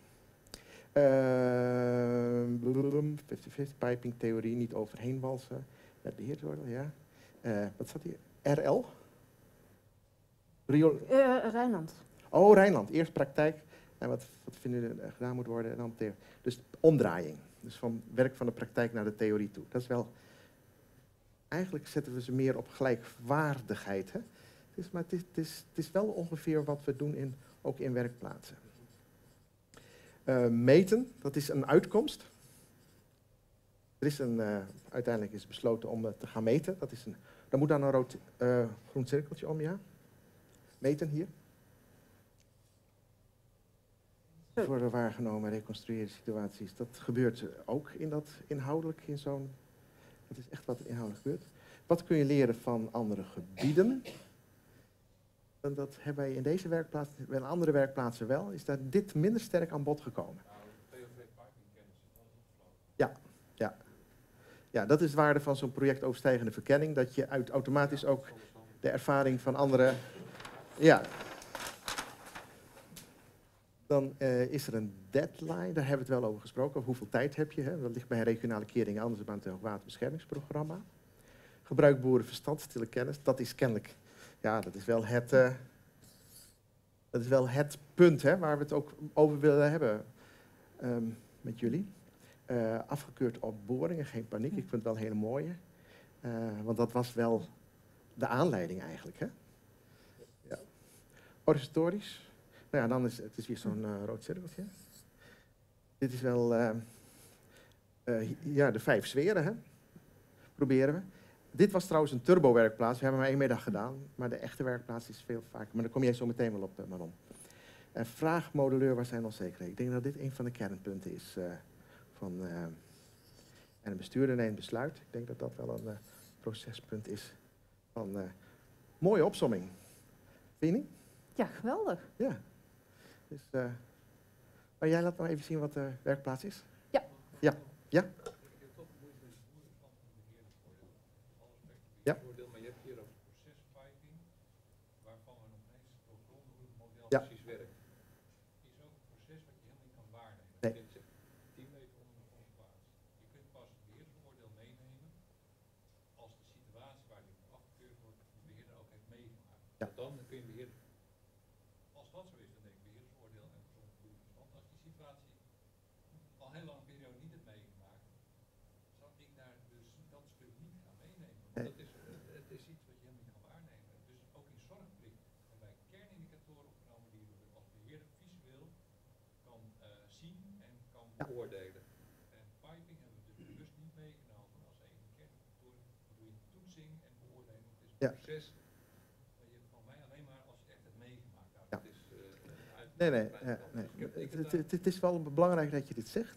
vijftig vijftig, piping, theorie, niet overheen walsen. Met beheerdersoordeel, ja. Uh, wat staat hier? R L? Rio... Uh, Rijnland. Oh, Rijnland. Eerst praktijk. En wat, wat vinden we uh, gedaan moet worden. En dan theorie. Dus omdraaiing. Dus van werk van de praktijk naar de theorie toe. Dat is wel... Eigenlijk zetten we ze meer op gelijkwaardigheid. Hè? Het is, maar het is, het, is, het is wel ongeveer wat we doen, in, ook in werkplaatsen. Uh, meten, dat is een uitkomst. Er is een, uh, uiteindelijk is besloten om uh, te gaan meten. Dat is een, daar moet dan een rood, uh, groen cirkeltje om, ja. Meten hier. Voor de waargenomen reconstrueerde situaties. Dat gebeurt ook in dat inhoudelijk in zo'n... Dat is echt wat inhoudelijk gebeurt. Wat kun je leren van andere gebieden? En dat hebben wij in deze werkplaats, in andere werkplaatsen wel. Is daar dit minder sterk aan bod gekomen? Ja, ja. Ja, dat is de waarde van zo'n project overstijgende verkenning. Dat je uit, automatisch ook de ervaring van anderen... Ja. Dan uh, is er een deadline, daar hebben we het wel over gesproken. Over hoeveel tijd heb je? Hè? Dat ligt bij een regionale kering anders dan bij het waterbeschermingsprogramma. Gebruik boeren verstand, stille kennis. Dat is kennelijk, ja, dat is wel het, uh, dat is wel het punt hè, waar we het ook over willen hebben um, met jullie. Uh, afgekeurd op boringen, geen paniek. Ik vind het wel een hele mooie. Uh, want dat was wel de aanleiding eigenlijk. Hè? Ja. Organisatorisch. Nou ja, dan is het is hier zo'n uh, rood cirkeltje. Dit is wel uh, uh, ja, de vijf sferen, hè? Proberen we. Dit was trouwens een turbo-werkplaats. We hebben maar één middag gedaan, maar de echte werkplaats is veel vaker. Maar daar kom jij zo meteen wel op, uh, Manon. Uh, vraag moduleur, waar zijn onzekerheden? Ik denk dat dit een van de kernpunten is uh, van... Uh, en een bestuurder neemt besluit. Ik denk dat dat wel een uh, procespunt is van uh, mooie opsomming. Vind je niet? Ja, geweldig. Ja. Dus, uh, maar jij laat nog even zien wat de werkplaats is? Ja. Ja. Ja? Ja. Maar je hebt hier over procespiping, waarvan we nog eens doorgronden hoe het model Ja. precies werkt. Is ook een proces wat je helemaal niet kan waarnemen. Nee. Dat vindt tien meter onder de grond plaats. Je kunt pas het beheersoordeel meenemen als de situatie waar die afgekeurd wordt, de beheerder ook heeft meegemaakt. Ja. Want dan kun je beheerder. Als dat zo is, dan denk ik beheersoordeel en gezond boerenverstand. Als die situatie al heel lange periode niet hebt meegemaakt, zou ik daar dus dat stuk niet gaan meenemen. Want Nee. dat is, het is iets wat je helemaal niet kan waarnemen. Dus ook in zorgplicht hebben wij kernindicatoren opgenomen die je als beheerder visueel kan uh, zien en kan Ja. beoordelen. En piping hebben we dus bewust niet meegenomen als een kernindicatoren. Dan doe je toetsing en beoordeling. Het is een Ja. proces dat je van mij alleen maar als je echt hebt meegemaakt. Nou, Ja. dat is, uh, uit Nee, nee. uit- Ja, nee. Ik heb- ik heb Het, daar- het, het is wel belangrijk dat je dit zegt.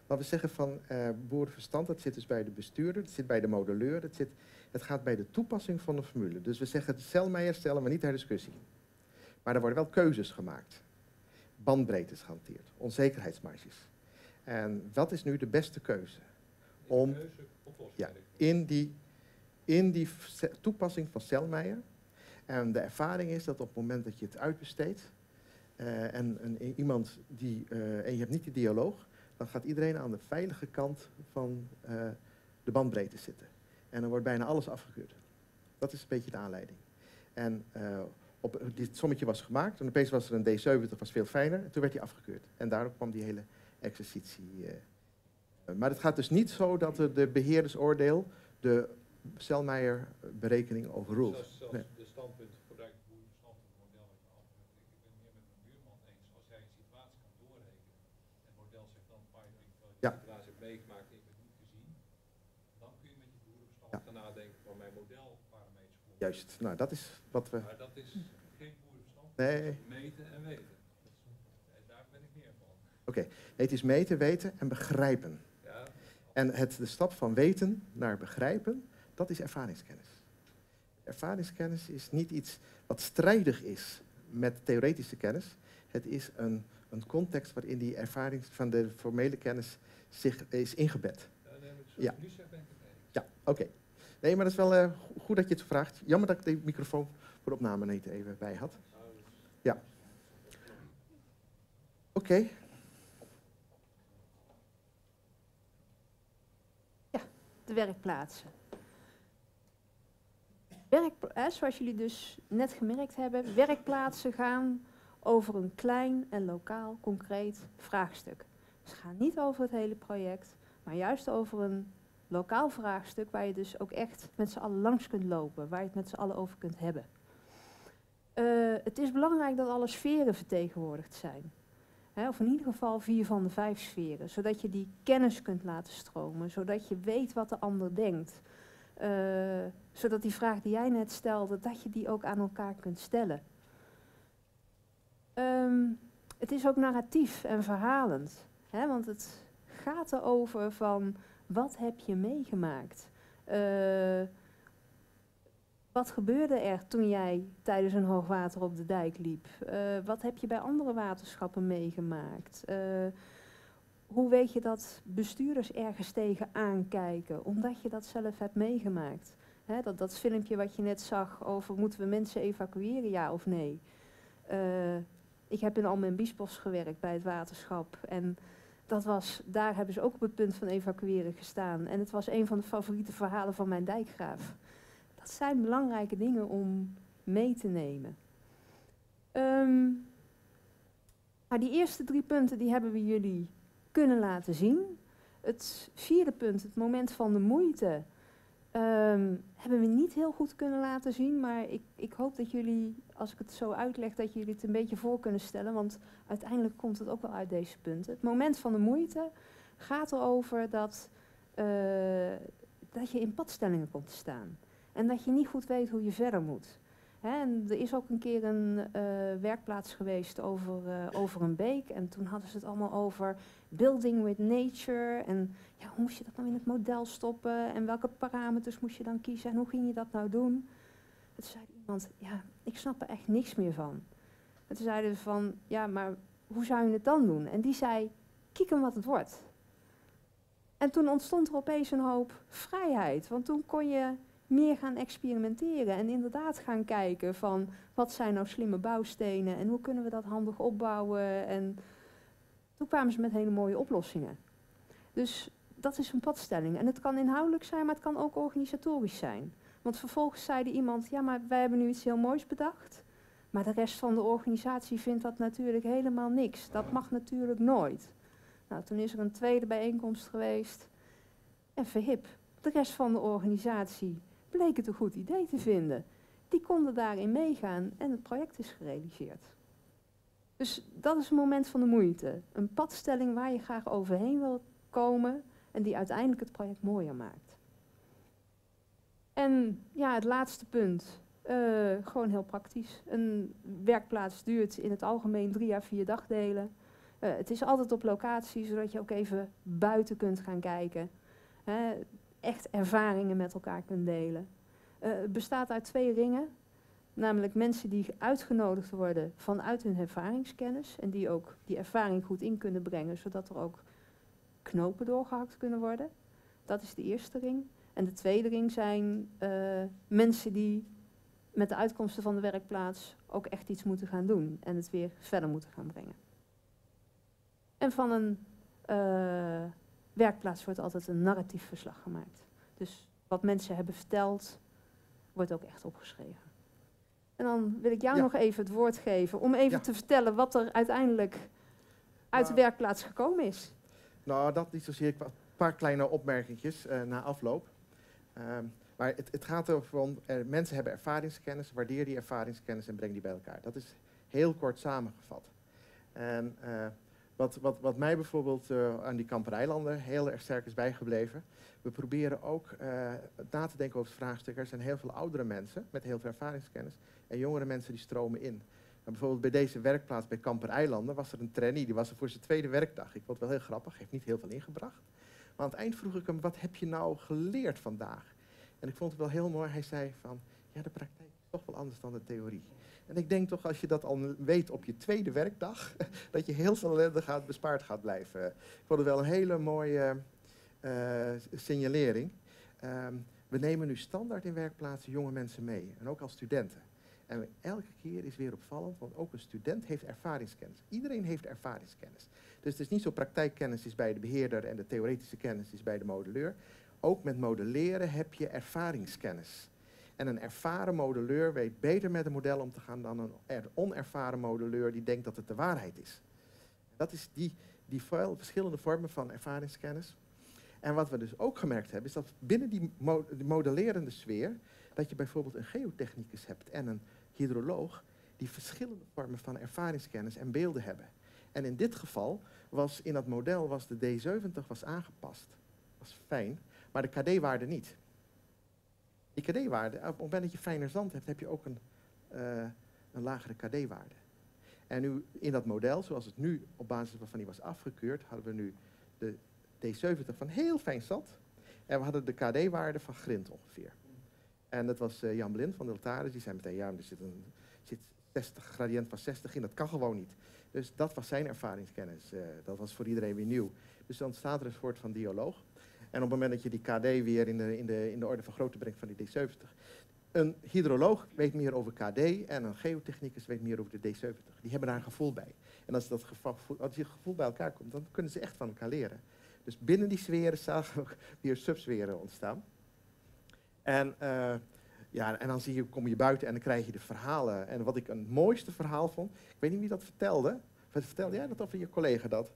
Maar we zeggen van uh, boerenverstand, dat zit dus bij de bestuurder, dat zit bij de modelleur, dat zit, het gaat bij de toepassing van de formule. Dus we zeggen, Selmayr stellen we niet ter discussie. Maar er worden wel keuzes gemaakt. Bandbreedtes gehanteerd, onzekerheidsmarges. En wat is nu de beste keuze? Om ja, in, die, in die toepassing van Selmayr. En de ervaring is dat op het moment dat je het uitbesteedt, uh, en, en iemand die, uh, en je hebt niet die dialoog, dan gaat iedereen aan de veilige kant van uh, de bandbreedte zitten. En dan wordt bijna alles afgekeurd. Dat is een beetje de aanleiding. En uh, op, dit sommetje was gemaakt en opeens was er een D zeventig, was veel fijner. En toen werd die afgekeurd. En daarop kwam die hele exercitie. Uh, uh, maar het gaat dus niet zo dat de, de beheerdersoordeel de Selmayr-berekening overruled. Zelfs, zelfs nee. de standpunten gebruikt het boerenverstandelijk model wat je afgebeurt. Ik ben meer met mijn buurman eens. Als jij een situatie kan doorrekenen en het model zegt dan piping dat je ja. de situatie hebt meegemaakt en ik heb het niet gezien, dan kun je met je boerenverstand ja. gaan nadenken van mijn modelparameters. Juist, nou dat is wat we... Maar dat is geen boerenverstand, nee. dat is meten en weten. En daar ben ik meer van. Oké, okay. Nee, het is meten, weten en begrijpen. Ja. En het, de stap van weten naar begrijpen, dat is ervaringskennis. Ervaringskennis is niet iets wat strijdig is met theoretische kennis. Het is een, een context waarin die ervaring van de formele kennis zich is ingebed. Ja, nee, maar ja. nu zeg ben ik het eens. Ja, oké. Okay. Nee, maar dat is wel uh, goed dat je het vraagt. Jammer dat ik de microfoon voor de opname niet even bij had. Ja. Oké. Okay. Ja, de werkplaatsen. Werk, eh, zoals jullie dus net gemerkt hebben, werkplaatsen gaan over een klein en lokaal concreet vraagstuk. Ze gaan niet over het hele project, maar juist over een lokaal vraagstuk waar je dus ook echt met z'n allen langs kunt lopen, waar je het met z'n allen over kunt hebben. Uh, het is belangrijk dat alle sferen vertegenwoordigd zijn. Hè, of in ieder geval vier van de vijf sferen, zodat je die kennis kunt laten stromen, zodat je weet wat de ander denkt. Uh, zodat die vraag die jij net stelde, dat je die ook aan elkaar kunt stellen. Um, het is ook narratief en verhalend. Hè, want het gaat erover van, wat heb je meegemaakt? Uh, wat gebeurde er toen jij tijdens een hoogwater op de dijk liep? Uh, wat heb je bij andere waterschappen meegemaakt? Uh, Hoe weet je dat bestuurders ergens tegen aankijken, omdat je dat zelf hebt meegemaakt? Hè, dat, dat filmpje wat je net zag over moeten we mensen evacueren, ja of nee? Uh, ik heb in Almen en Biesbos gewerkt bij het waterschap. En dat was, daar hebben ze ook op het punt van evacueren gestaan. En het was een van de favoriete verhalen van mijn dijkgraaf. Dat zijn belangrijke dingen om mee te nemen. Um, maar die eerste drie punten die hebben we jullie kunnen laten zien. Het vierde punt, het moment van de moeite, um, hebben we niet heel goed kunnen laten zien, maar ik, ik hoop dat jullie, als ik het zo uitleg, dat jullie het een beetje voor kunnen stellen, want uiteindelijk komt het ook wel uit deze punten. Het moment van de moeite gaat erover dat, uh, dat je in padstellingen komt te staan en dat je niet goed weet hoe je verder moet. Hè, en er is ook een keer een uh, werkplaats geweest over, uh, over een beek. En toen hadden ze het allemaal over building with nature. En ja, hoe moest je dat nou in het model stoppen? En welke parameters moest je dan kiezen? En hoe ging je dat nou doen? En toen zei iemand, ja, ik snap er echt niks meer van. En toen zeiden ze van, ja, maar hoe zou je het dan doen? En die zei, kijk hem wat het wordt. En toen ontstond er opeens een hoop vrijheid. Want toen kon je meer gaan experimenteren en inderdaad gaan kijken van wat zijn nou slimme bouwstenen en hoe kunnen we dat handig opbouwen. En toen kwamen ze met hele mooie oplossingen. Dus dat is een padstelling. En het kan inhoudelijk zijn, maar het kan ook organisatorisch zijn. Want vervolgens zei iemand, ja, maar wij hebben nu iets heel moois bedacht. Maar de rest van de organisatie vindt dat natuurlijk helemaal niks. Dat mag natuurlijk nooit. Nou, toen is er een tweede bijeenkomst geweest. En verhip, de rest van de organisatie bleek het een goed idee te vinden. Die konden daarin meegaan en het project is gerealiseerd. Dus dat is een moment van de moeite. Een padstelling waar je graag overheen wil komen en die uiteindelijk het project mooier maakt. En ja, het laatste punt. Uh, gewoon heel praktisch. Een werkplaats duurt in het algemeen drie à vier dagdelen. Uh, het is altijd op locatie, zodat je ook even buiten kunt gaan kijken. Hè, echt ervaringen met elkaar kunt delen. Uh, het bestaat uit twee ringen. Namelijk mensen die uitgenodigd worden vanuit hun ervaringskennis. En die ook die ervaring goed in kunnen brengen, zodat er ook knopen doorgehakt kunnen worden. Dat is de eerste ring. En de tweede ring zijn uh, mensen die met de uitkomsten van de werkplaats ook echt iets moeten gaan doen. En het weer verder moeten gaan brengen. En van een uh, werkplaats wordt altijd een narratief verslag gemaakt. Dus wat mensen hebben verteld, wordt ook echt opgeschreven. En dan wil ik jou ja. nog even het woord geven om even ja. te vertellen wat er uiteindelijk uit nou, de werkplaats gekomen is. Nou, dat niet zozeer. Een paar kleine opmerkingjes uh, na afloop. Um, maar het, het gaat erover om, uh, mensen hebben ervaringskennis, waardeer die ervaringskennis en breng die bij elkaar. Dat is heel kort samengevat. En uh, wat, wat, wat mij bijvoorbeeld uh, aan die Kampereilanden heel erg sterk is bijgebleven, we proberen ook uh, na te denken over het vraagstuk. Er zijn heel veel oudere mensen met heel veel ervaringskennis en jongere mensen die stromen in. En bijvoorbeeld bij deze werkplaats bij Kampereilanden was er een trainee, die was er voor zijn tweede werkdag. Ik vond het wel heel grappig, heeft niet heel veel ingebracht. Maar aan het eind vroeg ik hem, wat heb je nou geleerd vandaag? En ik vond het wel heel mooi, hij zei van, ja, de praktijk is toch wel anders dan de theorie. En ik denk toch, als je dat al weet op je tweede werkdag, dat je heel veel ellende gaat, bespaard gaat blijven. Ik vond het wel een hele mooie uh, signalering. Um, we nemen nu standaard in werkplaatsen jonge mensen mee, en ook als studenten. En elke keer is weer opvallend, want ook een student heeft ervaringskennis. Iedereen heeft ervaringskennis. Dus het is niet zo praktijkkennis is bij de beheerder en de theoretische kennis is bij de modelleur. Ook met modelleren heb je ervaringskennis. En een ervaren modelleur weet beter met een model om te gaan dan een onervaren modelleur die denkt dat het de waarheid is. Dat is die, die verschillende vormen van ervaringskennis. En wat we dus ook gemerkt hebben, is dat binnen die, mo die modellerende sfeer, dat je bijvoorbeeld een geotechnicus hebt en een hydroloog, die verschillende vormen van ervaringskennis en beelden hebben. En in dit geval was in dat model was de D zeventig was aangepast. Dat was fijn, maar de K D-waarde niet. Die K D-waarde, op het moment dat je fijner zand hebt, heb je ook een, uh, een lagere K D-waarde. En nu in dat model, zoals het nu op basis waarvan die was afgekeurd, hadden we nu de D zeventig van heel fijn zand. En we hadden de K D-waarde van grind ongeveer. En dat was uh, Jan Blind van de Deltaris, die zei meteen, ja, er zit een zit zestig, gradient van zestig in, dat kan gewoon niet. Dus dat was zijn ervaringskennis. Uh, dat was voor iedereen weer nieuw. Dus dan staat er een soort van dialoog. En op het moment dat je die K D weer in de, in de, in de orde van grootte brengt van die D zeventig. Een hydroloog weet meer over K D en een geotechnicus weet meer over de D zeventig. Die hebben daar een gevoel bij. En als dat gevoel, als die gevoel bij elkaar komt, dan kunnen ze echt van elkaar leren. Dus binnen die sferen zagen we ook weer subsferen ontstaan. En, uh, ja, en dan zie je, kom je buiten en dan krijg je de verhalen. En wat ik een mooiste verhaal vond, ik weet niet wie dat vertelde. Vertelde jij dat of je collega dat?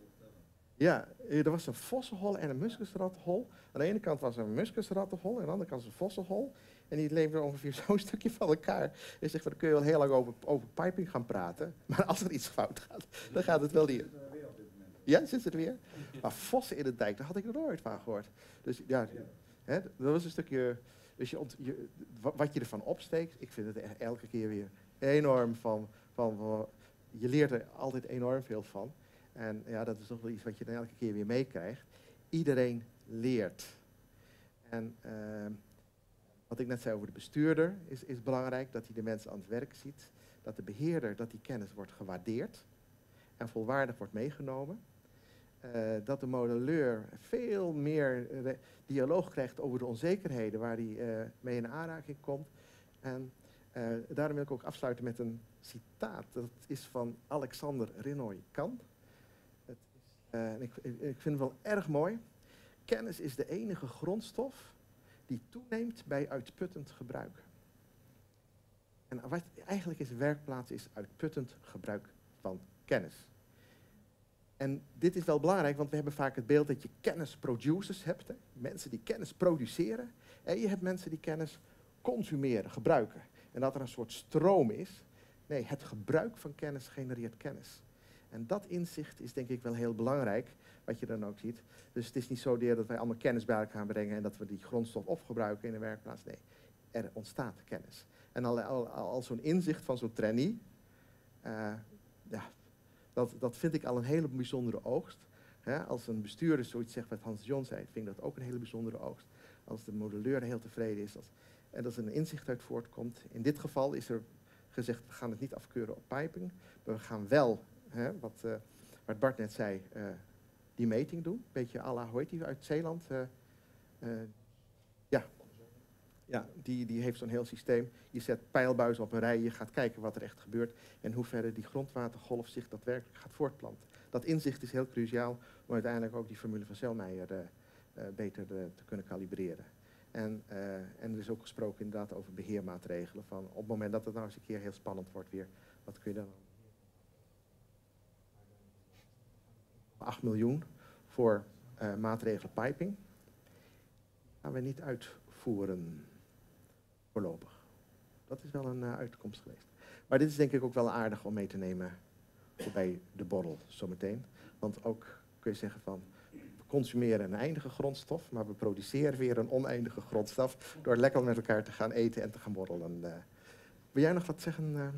Ja, er was een vossenhol en een muskusrattenhol. Aan de ene kant was er een muskusrattenhol en aan de andere kant was een vossenhol. En die leefden ongeveer zo'n stukje van elkaar. En zegt, dan kun je wel heel lang over, over piping gaan praten. Maar als er iets fout gaat, dan gaat het wel niet. Ja, zit het weer? Maar vossen in de dijk, daar had ik er nooit van gehoord. Dus ja, hè, dat was een stukje... Dus je, ont, je, wat je ervan opsteekt, ik vind het elke keer weer enorm van, van, van... Je leert er altijd enorm veel van. En ja, dat is toch wel iets wat je dan elke keer weer meekrijgt. Iedereen leert. En uh, wat ik net zei over de bestuurder, is, is belangrijk dat hij de mensen aan het werk ziet. Dat de beheerder, dat die kennis wordt gewaardeerd en volwaardig wordt meegenomen. Uh, dat de modelleur veel meer uh, dialoog krijgt over de onzekerheden waar hij uh, mee in aanraking komt. En uh, daarom wil ik ook afsluiten met een citaat. Dat is van Alexander Renoy-Kan. Uh, en ik, ik vind het wel erg mooi. Kennis is de enige grondstof die toeneemt bij uitputtend gebruik. En wat eigenlijk is werkplaats is uitputtend gebruik van kennis. En dit is wel belangrijk, want we hebben vaak het beeld dat je kennisproducers hebt. Hè? Mensen die kennis produceren. En je hebt mensen die kennis consumeren, gebruiken. En dat er een soort stroom is. Nee, het gebruik van kennis genereert kennis. En dat inzicht is denk ik wel heel belangrijk, wat je dan ook ziet. Dus het is niet zo dat wij allemaal kennis bij elkaar brengen en dat we die grondstof opgebruiken in de werkplaats. Nee, er ontstaat kennis. En al, al, al zo'n inzicht van zo'n trainee, uh, ja, Dat, dat vind ik al een hele bijzondere oogst. Hè, als een bestuurder zoiets zegt wat Hans John zei, vind ik dat ook een hele bijzondere oogst. Als de modelleur heel tevreden is als, en als er een inzicht uit voortkomt. In dit geval is er gezegd, we gaan het niet afkeuren op piping. Maar we gaan wel, hè, wat, uh, wat Bart net zei, uh, die meting doen. Een beetje à la, hoe heet die uit Zeeland? Uh, uh, ja, ja die, die heeft zo'n heel systeem. Je zet pijlbuizen op een rij, je gaat kijken wat er echt gebeurt. En hoe verder die grondwatergolf zich daadwerkelijk gaat voortplanten. Dat inzicht is heel cruciaal om uiteindelijk ook die formule van Selmayr uh, uh, beter uh, te kunnen kalibreren. En, uh, en er is ook gesproken inderdaad over beheermaatregelen. Van op het moment dat het nou eens een keer heel spannend wordt weer, wat kun je dan? acht miljoen voor uh, maatregelen piping. Gaan we niet uitvoeren voorlopig. Dat is wel een uh, uitkomst geweest. Maar dit is denk ik ook wel aardig om mee te nemen bij de borrel zometeen. Want ook kun je zeggen van, we consumeren een eindige grondstof, maar we produceren weer een oneindige grondstof door lekker met elkaar te gaan eten en te gaan borrelen. Uh, wil jij nog wat zeggen? Uh?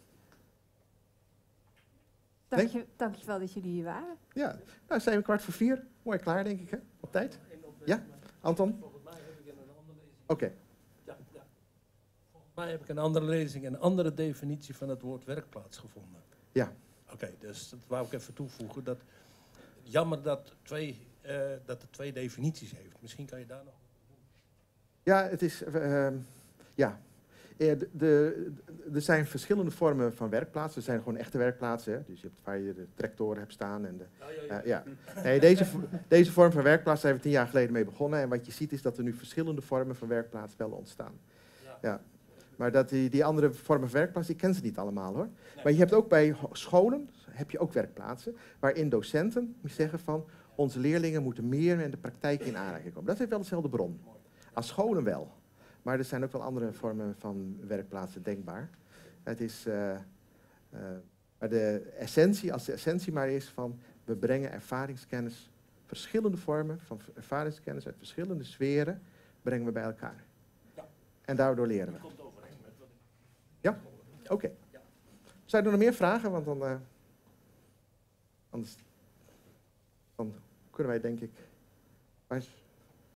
Dank je, dank je wel dat jullie hier waren. Ja, nou zijn we kwart voor vier. Mooi klaar, denk ik, hè? Op tijd? Ja? Anton? Volgens mij heb ik in een andere lezing... Oké. Okay. Ja, ja. Volgens mij heb ik in een andere lezing een andere definitie van het woord werkplaats gevonden. Ja. Oké, okay, dus dat wou ik even toevoegen. Dat, jammer dat, twee, uh, dat het twee definities heeft. Misschien kan je daar nog... Ja, het is... Uh, ja... De, de, er zijn verschillende vormen van werkplaatsen. Er zijn gewoon echte werkplaatsen. Hè? Dus je hebt waar je de tractoren hebt staan. En de, uh, ja. Nee, deze, deze vorm van werkplaats zijn we tien jaar geleden mee begonnen. En wat je ziet is dat er nu verschillende vormen van werkplaats wel ontstaan. Ja. Ja. Maar dat die, die andere vormen van werkplaats, die kennen ze niet allemaal hoor. Nee. Maar je hebt ook bij scholen heb je ook werkplaatsen waarin docenten zeggen van onze leerlingen moeten meer in de praktijk in aanraking komen. Dat heeft wel dezelfde bron. Als scholen wel. Maar er zijn ook wel andere vormen van werkplaatsen denkbaar. Het is, uh, uh, maar de essentie, als de essentie maar is van, we brengen ervaringskennis, verschillende vormen van ervaringskennis uit verschillende sferen, brengen we bij elkaar. Ja. En daardoor leren we. Dat komt overeen met wat ik... Ja? Oké. Okay. Ja. Zijn er nog meer vragen? Want dan, uh, anders dan kunnen wij denk ik...